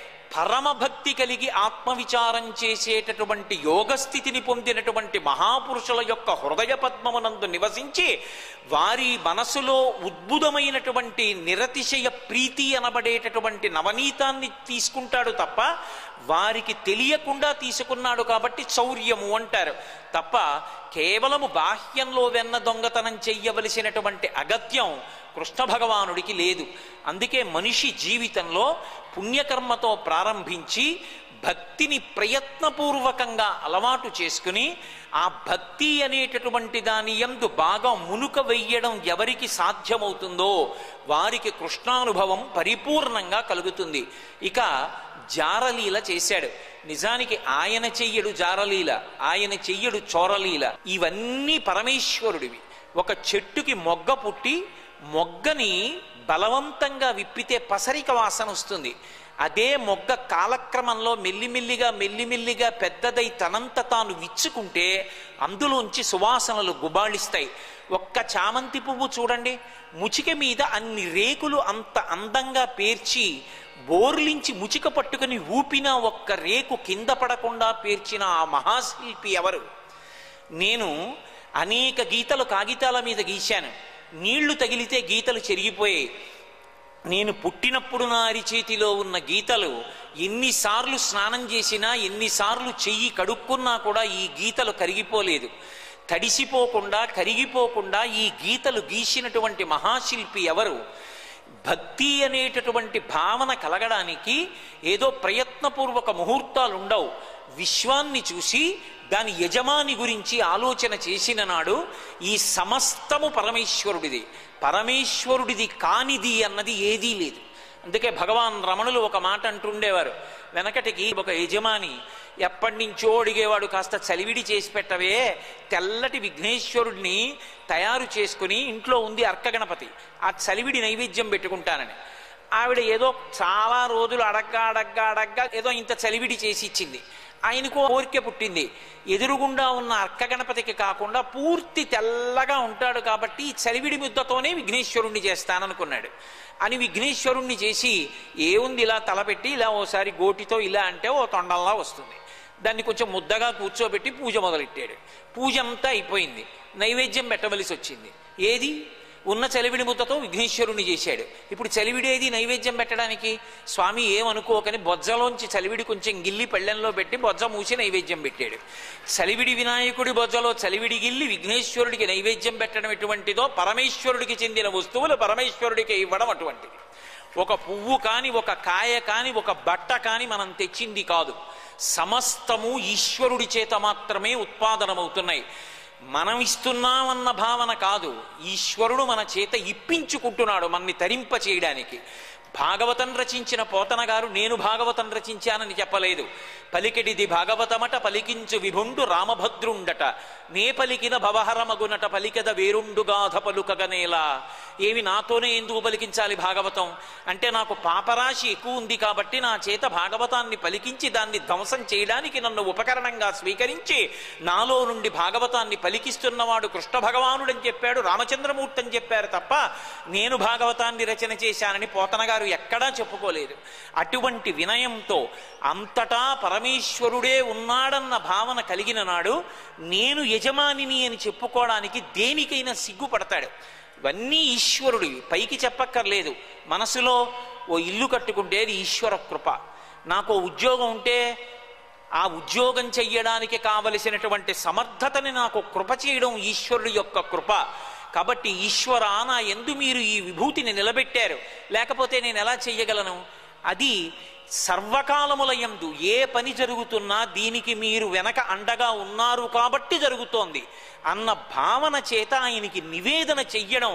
పరమభక్తి కలిగి ఆత్మవిచారం చేసేటటువంటి యోగస్థితిని పొందినటువంటి మహాపురుషుల యొక్క హృదయ పద్మమునందు నివసించి వారి మనసులో ఉద్భుతమైనటువంటి నిరతిశయ ప్రీతి అనబడేటటువంటి నవనీతాన్ని తీసుకుంటాడు తప్ప వారికి తెలియకుండా తీసుకున్నాడు కాబట్టి చౌర్యము అంటారు తప్ప కేవలము బాహ్యంలో వెన్న దొంగతనం చెయ్యవలసినటువంటి అగత్యం కృష్ణ భగవానుడికి లేదు. అందుకే మనిషి జీవితంలో పుణ్యకర్మతో ప్రారంభించి భక్తిని ప్రయత్నపూర్వకంగా అలవాటు చేసుకుని ఆ భక్తి అనేటటువంటి దాని యందు బాగా మునుక వెయ్యడం ఎవరికి సాధ్యమవుతుందో వారికి కృష్ణానుభవం పరిపూర్ణంగా కలుగుతుంది. ఇక జారలీల చేశాడు. నిజానికి ఆయన చెయ్యడు జారలీల, ఆయన చెయ్యడు చోరలీల. ఇవన్నీ పరమేశ్వరుడివి. ఒక చెట్టుకి మొగ్గ పుట్టి మొగ్గని బలవంతంగా విప్పితే పసరిక వాసన వస్తుంది. అదే మొగ్గ కాలక్రమంలో మెల్లిమెల్లిగా పెద్దదై తనంత తాను విచ్చుకుంటే అందులోంచి సువాసనలు గుబాళిస్తాయి. ఒక్క చామంతి పువ్వు చూడండి, ముచిక మీద అన్ని రేకులు అంత అందంగా పేర్చి బోర్లించి ముచిక పట్టుకుని ఊపిన ఒక్క రేకు కింద పడకుండా పేర్చిన ఆ మహాశిల్పి ఎవరు? నేను అనేక గీతలు కాగితాల మీద గీశాను. నీళ్లు తగిలితే గీతలు చెరిగిపోయాయి. నేను పుట్టినప్పుడు నా అరిచేతిలో ఉన్న గీతలు ఎన్నిసార్లు స్నానం చేసినా ఎన్నిసార్లు చెయ్యి కడుక్కున్నా కూడా ఈ గీతలు కరిగిపోలేదు. తడిసిపోకుండా కరిగిపోకుండా ఈ గీతలు గీసినటువంటి మహాశిల్పి ఎవరు? భక్తి అనేటటువంటి భావన కలగడానికి ఏదో ప్రయత్నపూర్వక ముహూర్తాలు ఉండవు. విశ్వాన్ని చూసి దాని యజమాని గురించి ఆలోచన చేసిన నాడు ఈ సమస్తము పరమేశ్వరుడిది. పరమేశ్వరుడిది కానిది అన్నది ఏదీ లేదు. అందుకే భగవాన్ రమణులు ఒక మాట అంటుండేవారు. వెనకటికి ఒక యజమాని ఎప్పటి నుంచో అడిగేవాడు, కాస్త చలివిడి చేసి పెట్టవే, తెల్లటి విఘ్నేశ్వరుడిని తయారు చేసుకుని ఇంట్లో ఉంది అర్కగణపతి, ఆ చలివిడి నైవేద్యం పెట్టుకుంటానని. ఆవిడ ఏదో చాలా రోజులు అడగ్గా ఏదో ఇంత చలివిడి చేసి ఇచ్చింది. ఆయనకు కోరిక పుట్టింది, ఎదురుగుండా ఉన్న అర్క గణపతికి కాకుండా పూర్తి తెల్లగా ఉంటాడు కాబట్టి చలివిడి ముద్దతోనే విఘ్నేశ్వరుణ్ణి చేస్తాననుకున్నాడు. అని విఘ్నేశ్వరుణ్ణి చేసి ఏముంది ఇలా తలపెట్టి ఇలా ఓసారి గోటితో ఇలా అంటే ఓ తొండంలా వస్తుంది. దాన్ని కొంచెం ముద్దగా కూర్చోబెట్టి పూజ మొదలెట్టాడు. పూజ అంతా అయిపోయింది, నైవేద్యం పెట్టవలసి వచ్చింది. ఏది ఉన్న చలివిడి ముద్దతో విఘ్నేశ్వరుణ్ణి చేశాడు. ఇప్పుడు చలివిడి ఏది నైవేద్యం పెట్టడానికి? స్వామి ఏమనుకోకని బొజ్జలోంచి చలివిడి కొంచెం గిల్లి పళ్ళెంలో పెట్టి బొజ్జ మూసి నైవేద్యం పెట్టాడు. చలివిడి వినాయకుడి బొజ్జలో చలివిడి గిల్లి విఘ్నేశ్వరుడికి నైవేద్యం పెట్టడం ఎటువంటిదో పరమేశ్వరుడికి చెందిన వస్తువులు పరమేశ్వరుడికి ఇవ్వడం అటువంటిది. ఒక పువ్వు కాని, ఒక కాయ కాని, ఒక బట్ట కాని మనం తెచ్చింది కాదు. సమస్తము ఈశ్వరుడి చేత మాత్రమే ఉత్పాదనమవుతున్నాయి. మనం ఇస్తున్నామన్న భావన కాదు, ఈశ్వరుడు మన చేత ఇప్పించుకుంటున్నాడు మనని తరింప చేయడానికి. భాగవతం రచించిన పోతన గారు నేను భాగవతం రచించానని చెప్పలేదు. పలికెడిది భాగవతమట పలికించు విభుండు రామభద్రుండట, నే పలికిన భవహరమగునట పలికెద వేరుండుగాధ పలుకగనేలా. ఏమి నాతోనే ఎందుకు పలికించాలి భాగవతం అంటే, నాకు పాపరాశి ఎక్కువ ఉంది కాబట్టి నా చేత భాగవతాన్ని పలికించి దాన్ని ధ్వంసం చేయడానికి నన్ను ఉపకరణంగా స్వీకరించి నాలో నుండి భాగవతాన్ని పలికిస్తున్నవాడు కృష్ణ భగవానుడని చెప్పాడు, రామచంద్రమూర్తి అని చెప్పారు తప్ప నేను భాగవతాన్ని రచన చేశానని పోతన గారు ఎక్కడా చెప్పుకోలేదు. అటువంటి వినయంతో అంతటా పరమేశ్వరుడే ఉన్నాడన్న భావన కలిగిన నాడు నేను యజమానిని అని చెప్పుకోవడానికి దేనికైనా సిగ్గుపడతాడు. ఇవన్నీ ఈశ్వరుడివి, పైకి చెప్పక్కర్లేదు. మనసులో ఓ ఇల్లు కట్టుకుంటే అది ఈశ్వర కృప. నాకు ఉద్యోగం ఉంటే ఆ ఉద్యోగం చెయ్యడానికి కావలసినటువంటి సమర్థతని నాకు కృప చేయడం ఈశ్వరుడి యొక్క కృప. కాబట్టి ఈశ్వరా నా యందు మీరు ఈ విభూతిని నిలబెట్టారు, లేకపోతే నేను ఎలా చెయ్యగలను? అది సర్వకాలముల యందు ఏ పని జరుగుతున్నా దీనికి మీరు వెనక అండగా ఉన్నారు కాబట్టి జరుగుతోంది అన్న భావన చేత ఆయనకి నివేదన చెయ్యడం,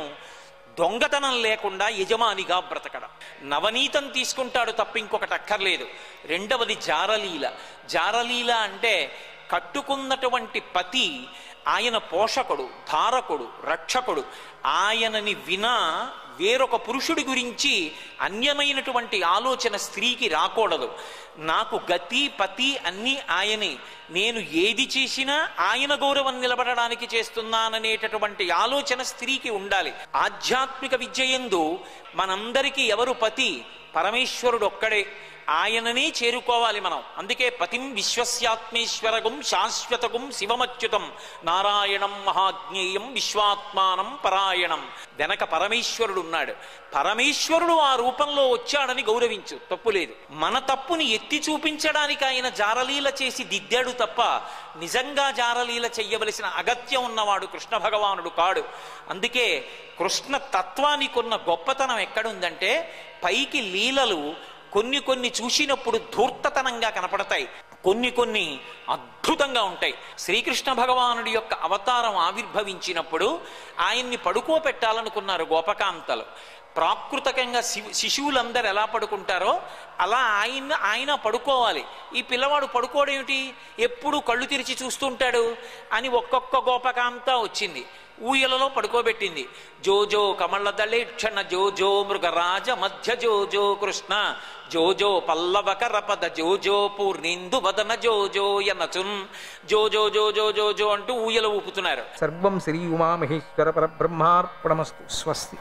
దొంగతనం లేకుండా యజమానిగా బ్రతకడం. నవనీతం తీసుకుంటాడు తప్ప ఇంకొకటి అక్కర్లేదు. రెండవది జారలీల. జారలీల అంటే కట్టుకున్నటువంటి పతి ఆయన పోషకుడు, ధారకుడు, రక్షకుడు. ఆయనని వినా వేరొక పురుషుడి గురించి అన్యమైనటువంటి ఆలోచన స్త్రీకి రాకూడదు. నాకు గతి పతి అన్నీ ఆయనే, నేను ఏది చేసినా ఆయన గౌరవం నిలబడడానికి చేస్తున్నాననేటటువంటి ఆలోచన స్త్రీకి ఉండాలి. ఆధ్యాత్మిక విద్యయందు మనందరికీ ఎవరు పతి? పరమేశ్వరుడు ఒక్కడే, ఆయననే చేరుకోవాలి మనం. అందుకే పతిం విశ్వస్యాత్మేశ్వరగం శాశ్వతగం శివమచ్యుతం నారాయణం మహాజ్ఞేయం విశ్వాత్మానం పరాయణం. వెనక పరమేశ్వరుడు ఉన్నాడు. పరమేశ్వరుడు ఆ రూపంలో వచ్చాడని గౌరవించు, తప్పులేదు. మన తప్పుని ఎత్తి చూపించడానికి ఆయన జారలీల చేసి దిద్దాడు తప్ప నిజంగా జారలీల చెయ్యవలసిన అగత్యం ఉన్నవాడు కృష్ణ భగవానుడు కాడు. అందుకే కృష్ణ తత్వానికి ఉన్న గొప్పతనం ఎక్కడుందంటే, పైకి లీలలు కొన్ని కొన్ని చూసినప్పుడు ధూర్తతనంగా కనపడతాయి, కొన్ని అద్భుతంగా ఉంటాయి. శ్రీకృష్ణ భగవానుడి యొక్క అవతారం ఆవిర్భవించినప్పుడు ఆయన్ని పడుకోబెట్టాలనుకున్నారు గోపకాంతలు. ప్రాకృతికంగా శిశువులందరూ ఎలా పడుకుంటారో అలా ఆయన పడుకోవాలి. ఈ పిల్లవాడు పడుకోవడేమిటి, ఎప్పుడు కళ్ళు తెరిచి చూస్తుంటాడు అని ఒక్కొక్క గోపకాంత వచ్చింది, ఊయలలో పడుకోబెట్టింది. జోజో కమలదళేక్షణ జోజో మృగరాజ మధ్య జోజో కృష్ణ జోజో పల్లవకరపద జోజో పూర్ణిందు వదన జోజో యనచున్ జోజో జోజో జోజో అంటూ ఊయల ఊపుతున్నారు. సర్వం శ్రీ ఉమామహేశ్వర పరబ్రహ్మార్పణమస్తు. స్వస్తి.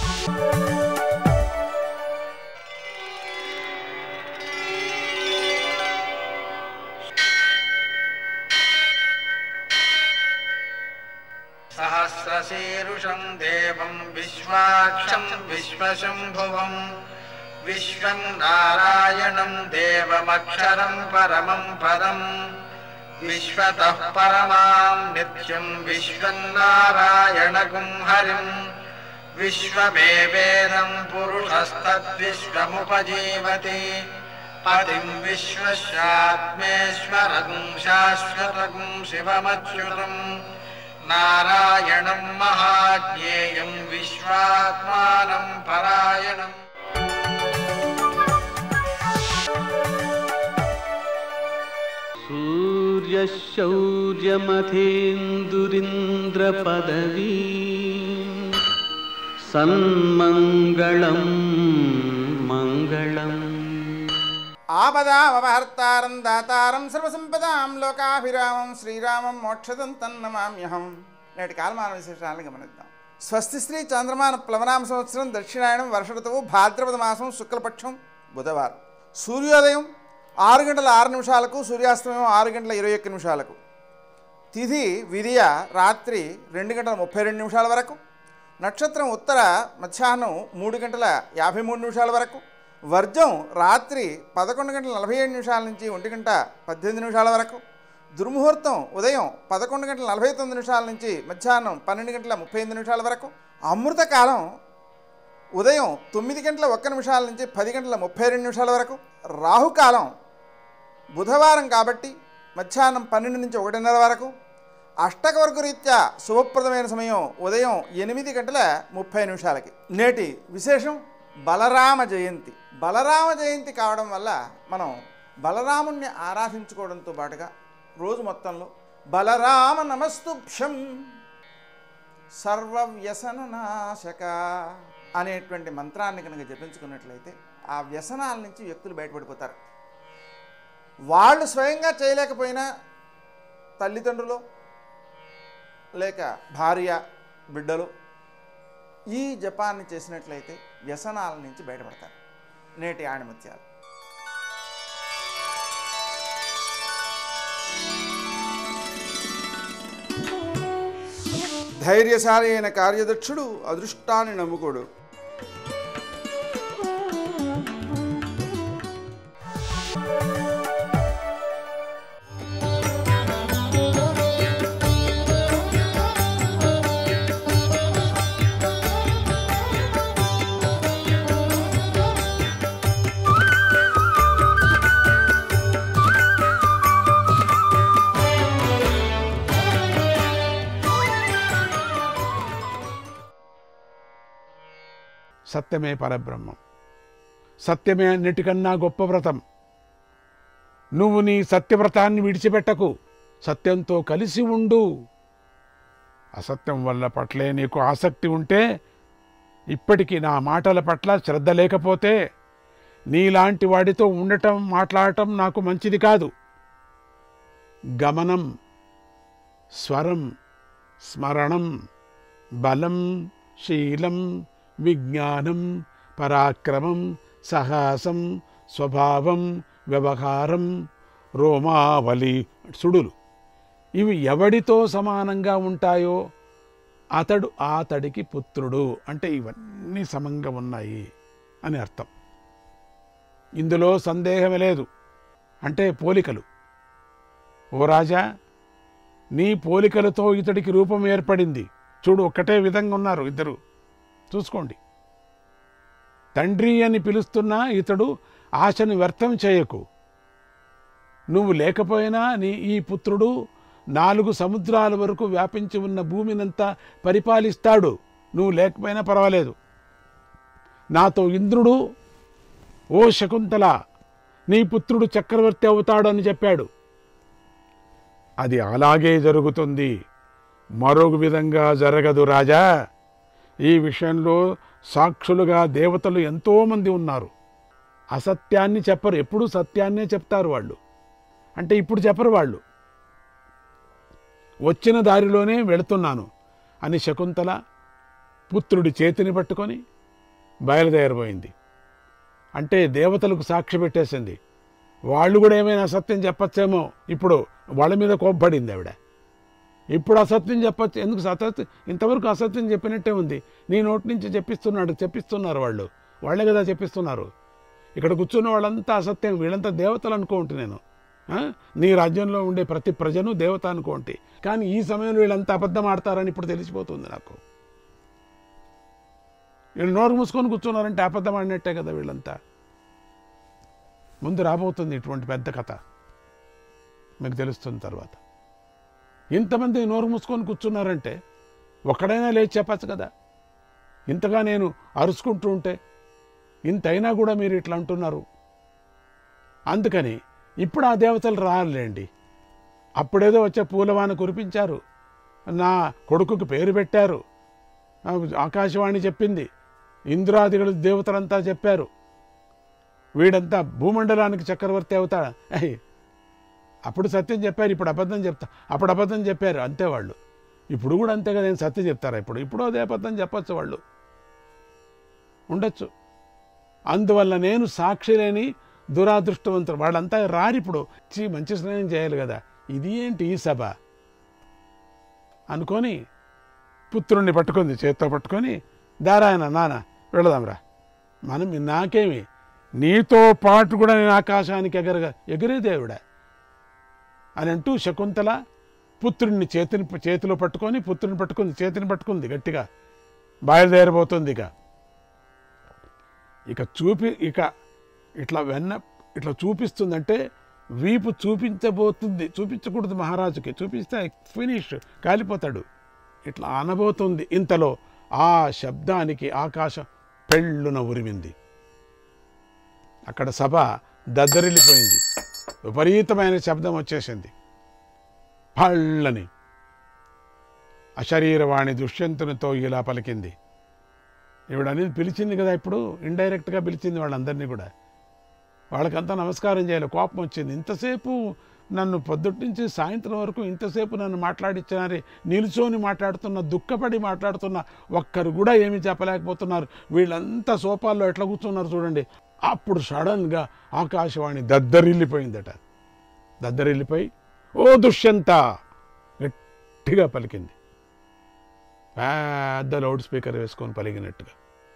సహస్రశీరుషం దేవం విశ్వాక్షం విశ్వశంభువం విశ్వం నారాయణం దేవమక్షరం పరమం పదం విశ్వతః పరమాం నిత్యం విశ్వం నారాయణగుం హరిం విశ్వమేవేదం పురుషస్తద్విశ్వముపజీవతి పతిం విశ్వస్యాత్మేశ్వరగుం శాశ్వతగుం శివమచ్యుతం నారాయణం మహాజ్ఞేయం విశ్వాత్మానం పరాయణం. సూర్యశౌర్యమథేందురింద్రపదవీ సన్మంగళం మంగళం. ఆపదామపహర్తారం దాతారం సర్వసంపదాం లోకాభిరామం శ్రీరామం మోక్షదం తన్నమామ్యహం. నేటి కాలమాన విశేషాలను గమనిద్దాం. స్వస్తి శ్రీ చంద్రమాన ప్లవనామ సంవత్సరం దక్షిణాయనం వర్ష ఋతువు భాద్రపద మాసం శుక్లపక్షం బుధవారం. సూర్యోదయం 6:06 సూర్యాస్తమయం 6:21. తిథి విదియ రాత్రి 2:32 వరకు. నక్షత్రం ఉత్తర మధ్యాహ్నం 3:53 వరకు. వర్జం రాత్రి 11:47 నుంచి 1:18 వరకు. దుర్ముహూర్తం ఉదయం 11:49 నుంచి మధ్యాహ్నం 12:35 వరకు. అమృతకాలం ఉదయం 9:01 నుంచి 10:32 వరకు. రాహుకాలం బుధవారం కాబట్టి మధ్యాహ్నం 12 నుంచి 1:30 వరకు. అష్టకవర్గ రీత్యా శుభప్రదమైన సమయం ఉదయం 8:30 నేటి విశేషం బలరామ జయంతి. బలరామ జయంతి కావడం వల్ల మనం బలరాముణ్ణి ఆరాధించుకోవడంతో పాటుగా రోజు మొత్తంలో బలరామ నమస్తుభ్యం సర్వవ్యసన నాశక అనేటువంటి మంత్రాన్ని కనుక జపించుకున్నట్లయితే ఆ వ్యసనాల నుంచి వ్యక్తులు బయటపడిపోతారు. వాళ్ళు స్వయంగా చేయలేకపోయినా తల్లిదండ్రులు లేక భార్య బిడ్డలు ఈ జపాన్ని చేసినట్లయితే వ్యసనాల నుంచి బయటపడతారు. నేటి ఆణిముత్యాలు. ధైర్యశాలి అయిన కార్యదక్షుడు అదృష్టాన్ని నమ్ముకోడు. సత్యమే పరబ్రహ్మం. సత్యమే అన్నిటికన్నా గొప్ప వ్రతం. నువ్వు నీ సత్యవ్రతాన్ని విడిచిపెట్టకు, సత్యంతో కలిసి ఉండు. అసత్యం వల్ల పట్లే నీకు ఆసక్తి ఉంటే, ఇప్పటికీ నా మాటల పట్ల శ్రద్ధ లేకపోతే, నీలాంటి వాడితో ఉండటం మాట్లాడటం నాకు మంచిది కాదు. గమనం, స్వరం, స్మరణం, బలం, శీలం, విజ్ఞానం, పరాక్రమం, సాహసం, స్వభావం, వ్యవహారం, రోమావళి, సుడులు ఇవి ఎవడితో సమానంగా ఉంటాయో అతడికి పుత్రుడు. అంటే ఇవన్నీ సమంగా ఉన్నాయి అని అర్థం. ఇందులో సందేహమే లేదు. అంటే పోలికలు. ఓ రాజా, నీ పోలికలతో ఇతడికి రూపం ఏర్పడింది. చూడు, ఒక్కటే విధంగా ఉన్నారు ఇద్దరు. చూసుకోండి. తండ్రి అని పిలుస్తున్నా ఇతడు ఆశను వ్యర్థం చేయకు. నువ్వు లేకపోయినా ఈ పుత్రుడు 4 సముద్రాల వరకు వ్యాపించి ఉన్న భూమినంతా పరిపాలిస్తాడు. నువ్వు లేకపోయినా పర్వాలేదు. నాతో ఇంద్రుడు, ఓ శకుంతల, నీ పుత్రుడు చక్రవర్తి అవుతాడు అని చెప్పాడు. అది అలాగే జరుగుతుంది, మరొక విధంగా జరగదు రాజా. ఈ విషయంలో సాక్షులుగా దేవతలు ఎంతోమంది ఉన్నారు. అసత్యాన్ని చెప్పరు, ఎప్పుడూ సత్యాన్నే చెప్తారు వాళ్ళు. అంటే ఇప్పుడు చెప్పరు వాళ్ళు. వచ్చిన దారిలోనే వెళుతున్నాను అని శకుంతల పుత్రుడి చేతిని పట్టుకొని బయలుదేరబోయింది. అంటే దేవతలకు సాక్షి పెట్టేసింది. వాళ్ళు కూడా ఏమైనా అసత్యం చెప్పచ్చేమో. ఇప్పుడు వాళ్ళ మీద కోప్పడింది ఆవిడ. ఇప్పుడు అసత్యం చెప్పచ్చు. ఎందుకు సత్యం? ఇంతవరకు అసత్యం చెప్పినట్టే ఉంది. నీ నోటి నుంచి చెప్పిస్తున్నారు వాళ్ళే కదా చెప్పిస్తున్నారు. ఇక్కడ కూర్చున్న వాళ్ళంతా అసత్యం, వీళ్ళంతా దేవతలు అనుకోండి. నేను నీ రాజ్యంలో ఉండే ప్రతి ప్రజను దేవత అనుకోండి. కానీ ఈ సమయంలో వీళ్ళంతా అబద్ధం ఆడతారని ఇప్పుడు తెలిసిపోతుంది నాకు. వీళ్ళు నోరు మూసుకొని కూర్చున్నారంటే అబద్ధం ఆడినట్టే కదా వీళ్ళంతా. ముందు రాబోతుంది ఇటువంటి పెద్ద కథ, మీకు తెలుస్తుంది తర్వాత. ఇంతమంది నోరు మూసుకొని కూర్చున్నారంటే ఒక్కడైనా లేచి చెప్పచ్చు కదా. ఇంతగా నేను అరుచుకుంటూ ఉంటే ఇంతైనా కూడా మీరు ఇట్లా అంటున్నారు. అందుకని ఇప్పుడు ఆ దేవతలు రాలేండి. అప్పుడేదో వచ్చే పూలవాన కురిపించారు, నా కొడుకుకి పేరు పెట్టారు, ఆకాశవాణి చెప్పింది, ఇంద్రాదిಗಳು దేవతలంతా చెప్పారు. వీడంతా భూమండలానికి చక్రవర్తి అవుతాడా? అప్పుడు సత్యం చెప్పారు, ఇప్పుడు అబద్ధం చెప్తా. అప్పుడు అబద్ధం చెప్పారు, అంతే వాళ్ళు. ఇప్పుడు కూడా అంతే కదా, నేను సత్యం చెప్తారా? ఇప్పుడు అదే అబద్ధం చెప్పచ్చు వాళ్ళు, ఉండొచ్చు. అందువల్ల నేను సాక్షి లేని దురాదృష్టవంతుడు. వాళ్ళంతా రారిప్పుడు మంచి స్నేహం చేయాలి కదా, ఇది ఏంటి ఈ సభ అనుకొని పుత్రుణ్ణి పట్టుకుంది, చేత్తో పట్టుకొని, దారాయన నాన్న వెళదాంరా, మనం నాకేమి, నీతో పాటు కూడా నేను ఆకాశానికి ఎగిరే దేవుడా అని అంటూ శకుంతల పుత్రుడిని చేతిలో పట్టుకొని, పుత్రుని పట్టుకుంది, చేతిని పట్టుకుంది గట్టిగా, బయలుదేరబోతుంది. ఇక ఇట్లా చూపిస్తుందంటే వీపు చూపించబోతుంది. చూపించకూడదు మహారాజుకి, చూపిస్తే ఫినిష్, కాలిపోతాడు. ఇట్లా అనబోతుంది. ఇంతలో ఆ శబ్దానికి ఆకాశం పెళ్ళున ఉరిమింది. అక్కడ సభ దద్దరిల్లిపోయింది. విపరీతమైన శబ్దం వచ్చేసింది. పళ్ళని అశరీరవాణి దుష్యంతునితో ఇలా పలికింది. ఈవిడనేది పిలిచింది కదా, ఇప్పుడు ఇండైరెక్ట్గా పిలిచింది వాళ్ళందరినీ కూడా. వాళ్ళకంతా నమస్కారం చేయాలి. కోపం వచ్చింది. ఇంతసేపు నన్ను పొద్దుటి నుంచి సాయంత్రం వరకు ఇంతసేపు నన్ను మాట్లాడించినారే, నిలుచొని మాట్లాడుతున్న, దుఃఖపడి మాట్లాడుతున్న, ఒక్కరు కూడా ఏమీ చెప్పలేకపోతున్నారు. వీళ్ళంతా సోఫాల్లో ఎట్లా కూర్చున్నారు చూడండి. అప్పుడు సడన్గా ఆకాశవాణి దద్దరిల్లిపోయిందట. దద్దరిల్లిపోయి ఓ దుష్యంత గట్టిగా పలికింది, పెద్ద లౌడ్ స్పీకర్ వేసుకొని పలికినట్టుగా.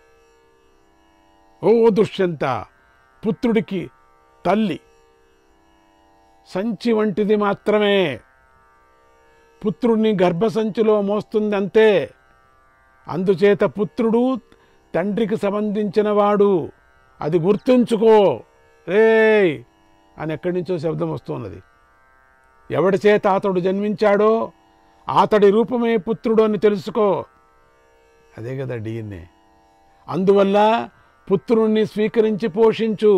ఓ దుష్యంత, పుత్రుడికి తల్లి సంచి వంటిది మాత్రమే, పుత్రుడిని గర్భసంచిలో మోస్తుంది అంతే. అందుచేత పుత్రుడు తండ్రికి సంబంధించిన వాడు, అది గుర్తుంచుకో రేయ్ అని ఎక్కడి నుంచో శబ్దం వస్తున్నది. ఎవడి చేత అతడు జన్మించాడో అతడి రూపమే పుత్రుడు అని తెలుసుకో. అదే కదా DNA. అందువల్ల పుత్రుణ్ణి స్వీకరించి పోషించు,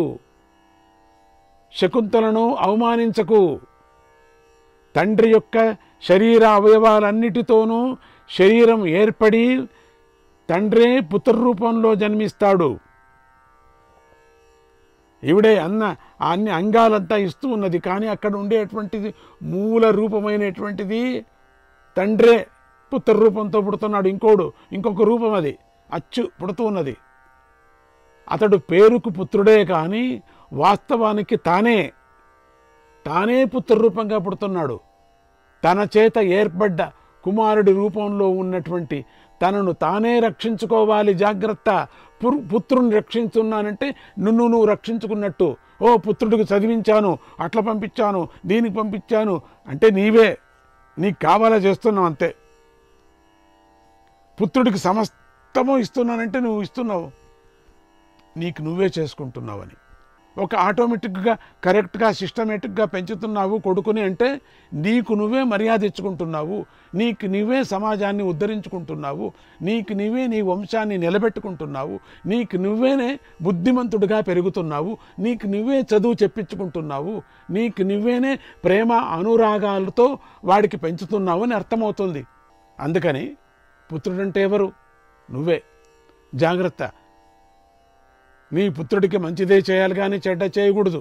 శకుంతలను అవమానించకు. తండ్రి యొక్క శరీర అవయవాలన్నిటితోనూ శరీరం ఏర్పడి తండ్రే పుత్రరూపంలో జన్మిస్తాడు. ఈవిడే అన్ని అంగాలంతా ఇస్తూ ఉన్నది, కానీ అక్కడ ఉండేటువంటిది మూల రూపమైనటువంటిది తండ్రే పుత్ర రూపంతో పుడుతున్నాడు. ఇంకొక రూపం అది అచ్చు పుడుతూ ఉన్నది. అతడు పేరుకు పుత్రుడే కానీ వాస్తవానికి తానే పుత్రరూపంగా పుడుతున్నాడు. తన చేత ఏర్పడ్డ కుమారుడి రూపంలో ఉన్నటువంటి తనను తానే రక్షించుకోవాలి. జాగ్రత్త, పుత్రుని రక్షించున్నానంటే నువ్వు రక్షించుకున్నట్టు. ఓ పుత్రుడికి చదివించాను, అట్లా పంపించాను, దీనికి పంపించాను అంటే నీకు కావాలా చేస్తున్నావు అంతే. పుత్రుడికి సమస్తము ఇస్తున్నానంటే నువ్వు ఇస్తున్నావు, నీకు నువ్వే చేసుకుంటున్నావని. ఒక ఆటోమేటిక్గా కరెక్ట్గా సిస్టమేటిక్గా పెంచుతున్నావు కొడుకుని అంటే నీకు నువ్వే మర్యాద ఇచ్చుకుంటున్నావు, నీకు నువ్వే సమాజాన్ని ఉద్ధరించుకుంటున్నావు, నీకు నువ్వే నీ వంశాన్ని నిలబెట్టుకుంటున్నావు, నీకు నువ్వేనే బుద్ధిమంతుడిగా పెరుగుతున్నావు, నీకు నువ్వే చదువు చెప్పించుకుంటున్నావు, నీకు నువ్వేనే ప్రేమ అనురాగాలతో వాడికి పెంచుతున్నావు అని అర్థమవుతుంది. అందుకని పుత్రుడంటే ఎవరు? నువ్వే. జాగ్రత్త, నీ పుత్రుడికి మంచిదే చేయాలి కానీ చెడ్డ చేయకూడదు.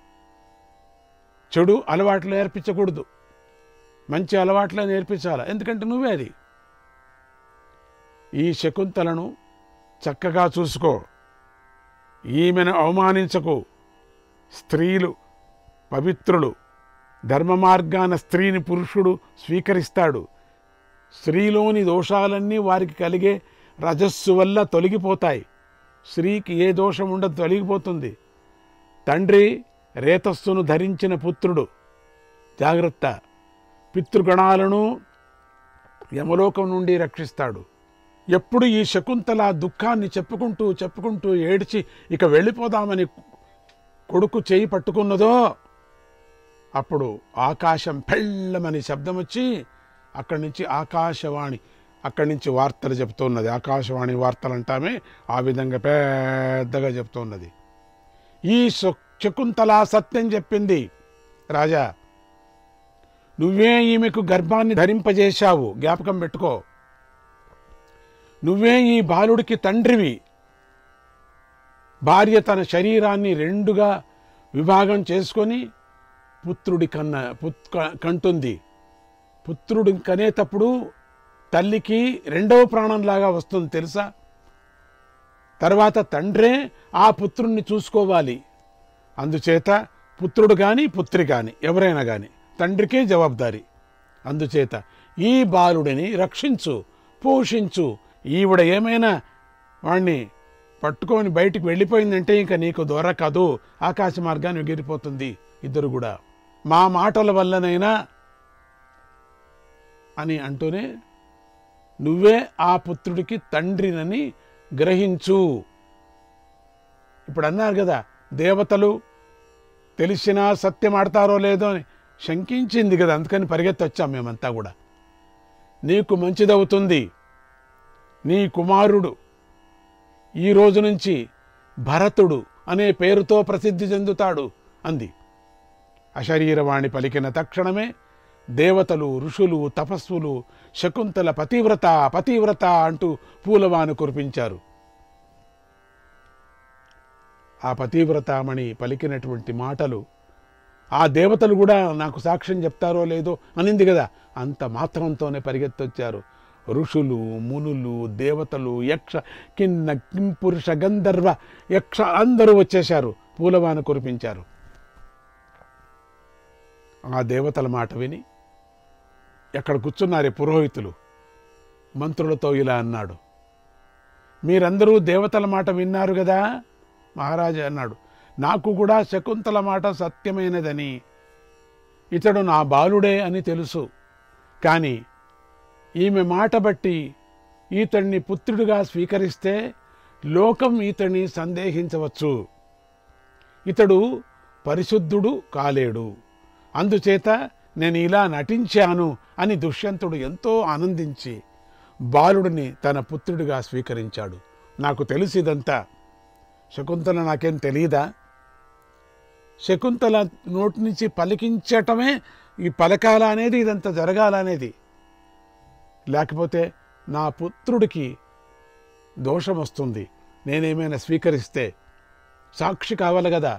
చెడు అలవాట్లు నేర్పించకూడదు, మంచి అలవాట్లే నేర్పించాలి, ఎందుకంటే నువ్వే అది. ఈ శకుంతలను చక్కగా చూసుకో, ఈమెను అవమానించకు. స్త్రీలు పవిత్రులు, ధర్మ మార్గాన స్త్రీని పురుషుడు స్వీకరిస్తాడు. స్త్రీలోని దోషాలన్నీ వారికి కలిగే రజస్సు వల్ల తొలగిపోతాయి. స్త్రీకి ఏ దోషం ఉండదు, తొలగిపోతుంది. తండ్రి రేతస్సును ధరించిన పుత్రుడు. జాగ్రత్త, పితృగణాలను యమలోకం నుండి రక్షిస్తాడు. ఎప్పుడు ఈ శకుంతల దుఃఖాన్ని చెప్పుకుంటూ ఏడ్చి ఇక వెళ్ళిపోదామని కొడుకు చేయి పట్టుకున్నదో అప్పుడు ఆకాశం పెళ్ళమని శబ్దం వచ్చి అక్కడి నుంచి ఆకాశవాణి, అక్కడి నుంచి వార్తలు చెప్తున్నది. ఆకాశవాణి వార్తలు అంటామే, ఆ విధంగా పెద్దగా చెప్తున్నది. ఈ శకుంతల సత్యం చెప్పింది. రాజా, నువ్వే ఈమెకు గర్భాన్ని ధరింపజేశావు, జ్ఞాపకం పెట్టుకో. నువ్వే ఈ బాలుడికి తండ్రివి. భార్య తన శరీరాన్ని రెండుగా విభాగం చేసుకొని పుత్రుడి కంటుంది. పుత్రుడి కనేటప్పుడు తల్లికి రెండవ ప్రాణంలాగా వస్తుంది తెలుసా. తర్వాత తండ్రే ఆ పుత్రుణ్ణి చూసుకోవాలి. అందుచేత పుత్రుడు కానీ పుత్రి కానీ ఎవరైనా కానీ తండ్రికే జవాబుదారీ. అందుచేత ఈ బాలుడిని రక్షించు, పోషించు. ఈవిడ ఏమైనా వాణ్ణి పట్టుకొని బయటికి వెళ్ళిపోయిందంటే ఇంకా నీకు దొరకదు, ఆకాశ మార్గాన్ని ఎగిరిపోతుంది ఇద్దరు కూడా. మా మాటల వల్లనైనా అని అంటూనే నువ్వే ఆ పుత్రుడికి తండ్రినని గ్రహించు. ఇప్పుడు అన్నారు కదా, దేవతలు తెలిసినా సత్యం ఆడతారో లేదో అని శంకించింది కదా, అందుకని పరిగెత్తొచ్చాం మేమంతా కూడా. నీకు మంచిదవుతుంది, నీ కుమారుడు ఈ రోజు నుంచి భరతుడు అనే పేరుతో ప్రసిద్ధి చెందుతాడు అంది. అశరీరవాణి పలికిన తక్షణమే దేవతలు, ఋషులు, తపస్సులు శకుంతల పతివ్రత పతివ్రత అంటూ పూలవాను కురిపించారు. ఆ పతివ్రతామణి పలికినటువంటి మాటలు ఆ దేవతలు కూడా నాకు సాక్ష్యం చెప్తారో లేదో అనింది కదా, అంత మాత్రంతోనే పరిగెత్తొచ్చారు. ఋషులు, మునులు, దేవతలు, యక్ష, కిన్న, కింపురుష, గంధర్వ, యక్ష అందరూ వచ్చేశారు, పూలవాన కురిపించారు. ఆ దేవతల మాట విని ఎక్కడ కూర్చున్నారే పురోహితులు మంత్రులతో ఇలా అన్నాడు, మీరందరూ దేవతల మాట విన్నారు కదా మహారాజా అన్నాడు. నాకు కూడా శకుంతల మాట సత్యమైనదని, ఇతడు నా బాలుడే అని తెలుసు. కానీ ఈమె మాట బట్టి ఈతడిని పుత్రుడిగా స్వీకరిస్తే లోకం ఈతడిని సందేహించవచ్చు. ఇతడు పరిశుద్ధుడు కాలేడు, అందుచేత నేను ఇలా నటించాను అని దుష్యంతుడు ఎంతో ఆనందించి బాలుడిని తన పుత్రుడిగా స్వీకరించాడు. నాకు తెలిసిదంతా, శకుంతల నాకేం తెలియదా? శకుంతల నోటి నుంచి పలికించటమే ఈ పలకాల అనేది, ఇదంతా జరగాలనేది. లేకపోతే నా పుత్రుడికి దోషం వస్తుంది, నేనేమైనా స్వీకరిస్తే సాక్షి కావాలి కదా.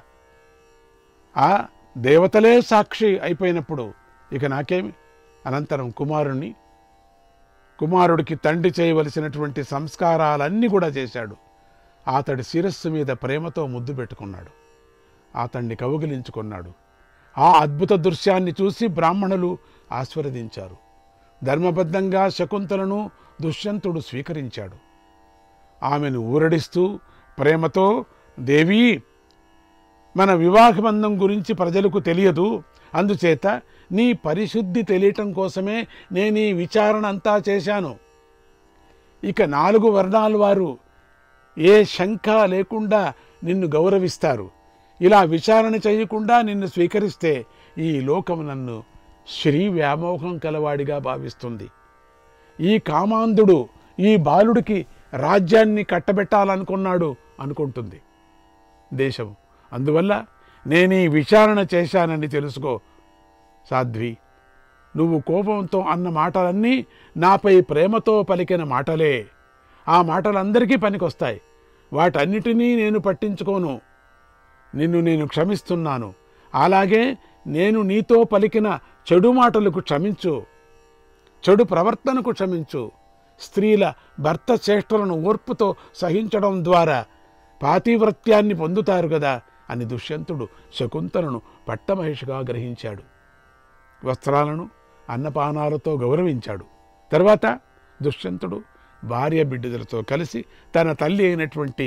ఆ దేవతలే సాక్షి అయిపోయినప్పుడు ఇక నాకేమి? అనంతరం కుమారుడికి తండ్రి చేయవలసినటువంటి సంస్కారాలన్నీ కూడా చేశాడు. అతడి శిరస్సు మీద ప్రేమతో ముద్దు పెట్టుకున్నాడు, అతన్ని కౌగిలించుకున్నాడు. ఆ అద్భుత దృశ్యాన్ని చూసి బ్రాహ్మణులు ఆస్వాదించారు. ధర్మబద్ధంగా శకుంతలను దుష్యంతుడు స్వీకరించాడు. ఆమెను ఊరడిస్తూ ప్రేమతో, దేవీ, మన వివాహబంధం గురించి ప్రజలకు తెలియదు, అందుచేత నీ పరిశుద్ధి తెలియటం కోసమే నేను ఈ విచారణ అంతా చేశాను. ఇక 4 వర్ణాల వారు ఏ శంక లేకుండా నిన్ను గౌరవిస్తారు. ఇలా విచారణ చేయకుండా నిన్ను స్వీకరిస్తే ఈ లోకం నన్ను శ్రీ వ్యామోహం కలవాడిగా భావిస్తుంది. ఈ కామాంధుడు ఈ బాలుడికి రాజ్యాన్ని కట్టబెట్టాలనుకున్నాడు అనుకుంటుంది దేశం. అందువల్ల నేను ఈ విచారణ చేశానని తెలుసుకో సాధ్వి. నువ్వు కోపంతో అన్న మాటలన్నీ నాపై ప్రేమతో పలికిన మాటలే. ఆ మాటలందరికీ పనికొస్తాయి, వాటన్నిటినీ నేను పట్టించుకోను. నిన్ను నేను క్షమిస్తున్నాను. అలాగే నేను నీతో పలికిన చెడు మాటలకు క్షమించు, చెడు ప్రవర్తనకు క్షమించు. స్త్రీల భర్త చేష్టలను ఓర్పుతో సహించడం ద్వారా పాతివ్రత్యాన్ని పొందుతారు కదా అని దుష్యంతుడు శకుంతలను పట్టమహిషిగా గ్రహించాడు. వస్త్రాలను అన్నపానాలతో గౌరవించాడు. తర్వాత దుష్యంతుడు భార్య బిడ్డలతో కలిసి తన తల్లి అయినటువంటి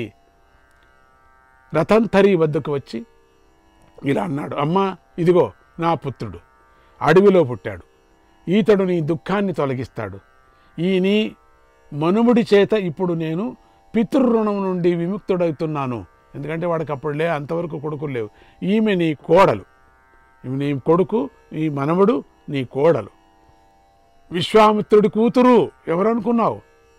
రతంతరి వద్దకు వచ్చి ఇలా అన్నాడు, అమ్మా, ఇదిగో నా పుత్రుడు అడవిలో పుట్టాడు. ఈతడు నీ దుఃఖాన్ని తొలగిస్తాడు. ఈ నీ మనుముడి చేత ఇప్పుడు నేను పితృరుణం నుండి విముక్తుడవుతున్నాను. ఎందుకంటే వాడికి అప్పుడులే అంతవరకు కొడుకులు లేవు. ఈమె నీ కోడలు, నీ కొడుకు, ఈ మనవడు నీ కోడలు. విశ్వామిత్రుడి కూతురు ఎవరనుకున్నావు?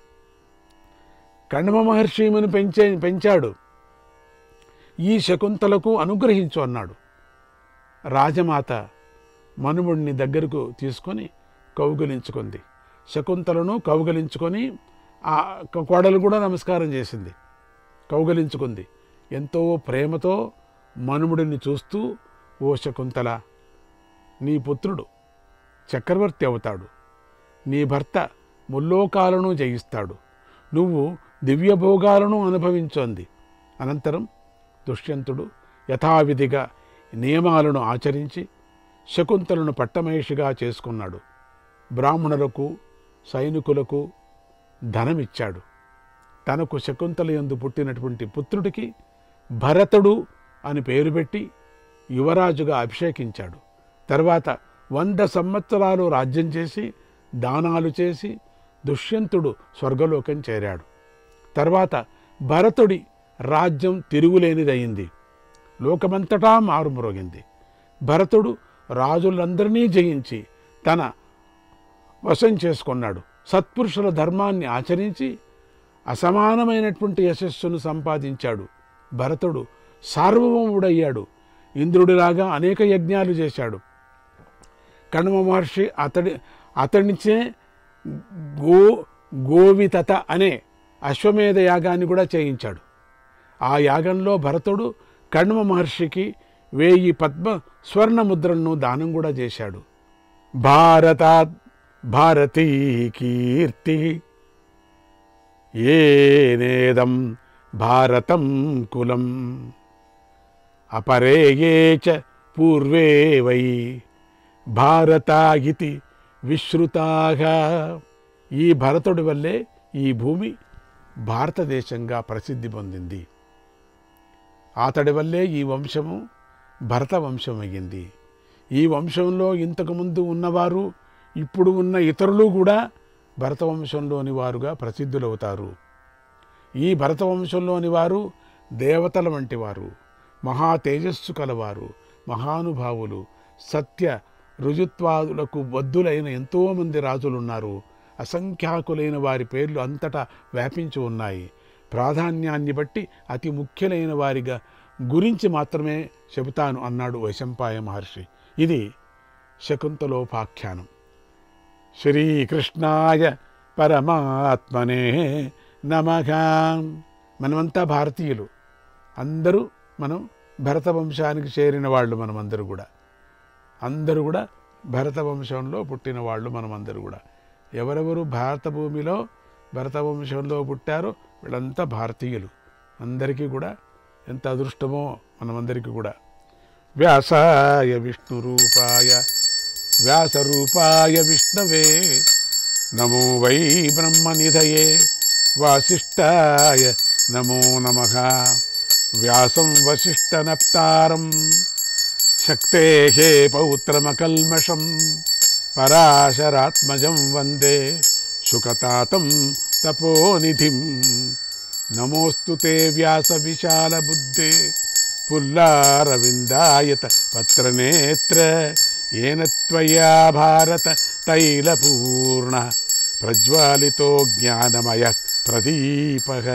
కణ్వ మహర్షి ఈమెను పెంచాడు. ఈ శకుంతలకు అనుగ్రహించు అన్నాడు. రాజమాత మనుముడిని దగ్గరకు తీసుకొని కౌగిలించుకుంది. శకుంతలను కౌగిలించుకొని ఆ కోడలు కూడా నమస్కారం చేసింది, కౌగిలించుకుంది. ఎంతో ప్రేమతో మనుమడిని చూస్తూ, ఓ శకుంతల, నీ పుత్రుడు చక్రవర్తి అవుతాడు, నీ భర్త ముల్లోకాలను జయిస్తాడు, నువ్వు దివ్యభోగాలను అనుభవించొంది. అనంతరం దుష్యంతుడు యథావిధిగా నియమాలను ఆచరించి శకుంతలను పట్టమహిషిగా చేసుకున్నాడు. బ్రాహ్మణులకు సైనికులకు ధనమిచ్చాడు. తనకు శకుంతల యందు పుట్టినటువంటి పుత్రుడికి భరతుడు అని పేరు పెట్టి యువరాజుగా అభిషేకించాడు. తర్వాత 100 సంవత్సరాలు రాజ్యం చేసి దానాలు చేసి దుష్యంతుడు స్వర్గలోకం చేరాడు. తర్వాత భరతుడి రాజ్యం తిరుగులేనిదయింది. లోకమంతటా మారుమ్రోగింది. భరతుడు రాజులందరినీ జయించి తన వశం చేసుకున్నాడు. సత్పురుషుల ధర్మాన్ని ఆచరించి అసమానమైనటువంటి యశస్సును సంపాదించాడు. భరతుడు సార్వభౌముడయ్యాడు. ఇంద్రుడిలాగా అనేక యజ్ఞాలు చేశాడు. కణ్వ మహర్షి అతడిచే గోవితత అనే అశ్వమేధ యాగాన్ని కూడా చేయించాడు. ఆ యాగంలో భరతుడు కణ్వ మహర్షికి 1000 పద్మ స్వర్ణ ముద్రలను దానం కూడా చేశాడు. భారతాత్ భారతీ కీర్తి ఏనేదం భారతం కులం అపరే ఏ చ పూర్వే వై భారతా ఇతి విశ్రుతాగా. ఈ భరతుడి వల్లే ఈ భూమి భారతదేశంగా ప్రసిద్ధి పొందింది. అతడి వల్లే ఈ వంశము భరత వంశం అయ్యింది. ఈ వంశంలో ఇంతకుముందు ఉన్నవారు, ఇప్పుడు ఉన్న ఇతరులు కూడా భరతవంశంలోని వారుగా ప్రసిద్ధులవుతారు. ఈ భరతవంశంలోని వారు దేవతల వంటి వారు, మహా తేజస్సు కలవారు, మహానుభావులు, సత్య రుజుత్వాదులకు బద్ధులైన ఎంతోమంది రాజులున్నారు. అసంఖ్యాకులైన వారి పేర్లు అంతటా వ్యాపించి ఉన్నాయి. ప్రాధాన్యాన్ని బట్టి అతి ముఖ్యులైన వారిగా గురించి మాత్రమే చెబుతాను అన్నాడు వైశంపాయ మహర్షి. ఇది శకుంతలోపాఖ్యానం. శ్రీకృష్ణాయ పరమాత్మనే నమః. మనమంతా భారతీయులు, అందరూ మనం భరత వంశానికి చేరిన వాళ్ళు. అందరూ కూడా భరత వంశంలో పుట్టిన వాళ్ళు. మనమందరూ కూడా ఎవరెవరు భారత భూమిలో భరత వంశంలో పుట్టారో వీళ్ళంతా భారతీయులు. అందరికీ కూడా ఎంత అదృష్టమో మనమందరికీ కూడా. వ్యాసాయ విష్ణురూపాయ వ్యాసరూపాయ విష్ణవే నమో వై బ్రహ్మనిధయే వాసిష్ఠాయ నమో నమః. వ్యాసం వసిష్ఠనప్తారం శక్తేః పౌత్రమకల్మషం పరాశరాత్మజం వందే శుకతాతం తపోనిధిం. నమోస్తు తే వ్యాస విశాల బుద్ధే పుల్లారవిందాయత పత్రనేత్ర ఏన త్వయా భారత తైలపూర్ణ ప్రజ్వాలితో జ్ఞానమయ ప్రదీపః.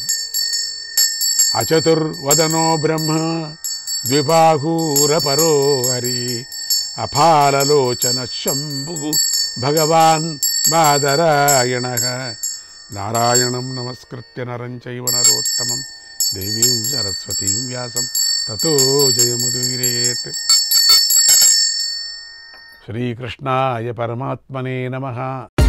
అచతుర్వదనో బ్రహ్మ ద్విబాహూరపరో హరి అఫాలలోచన శంభు భగవాన్ బాదరాయణః. నారాయణం నమస్కృత్య నరం చైవ నరోత్తమం దేవీం సరస్వతీం వ్యాసం తతో జయముదీరయేత్. శ్రీకృష్ణాయ పరమాత్మనే నమః.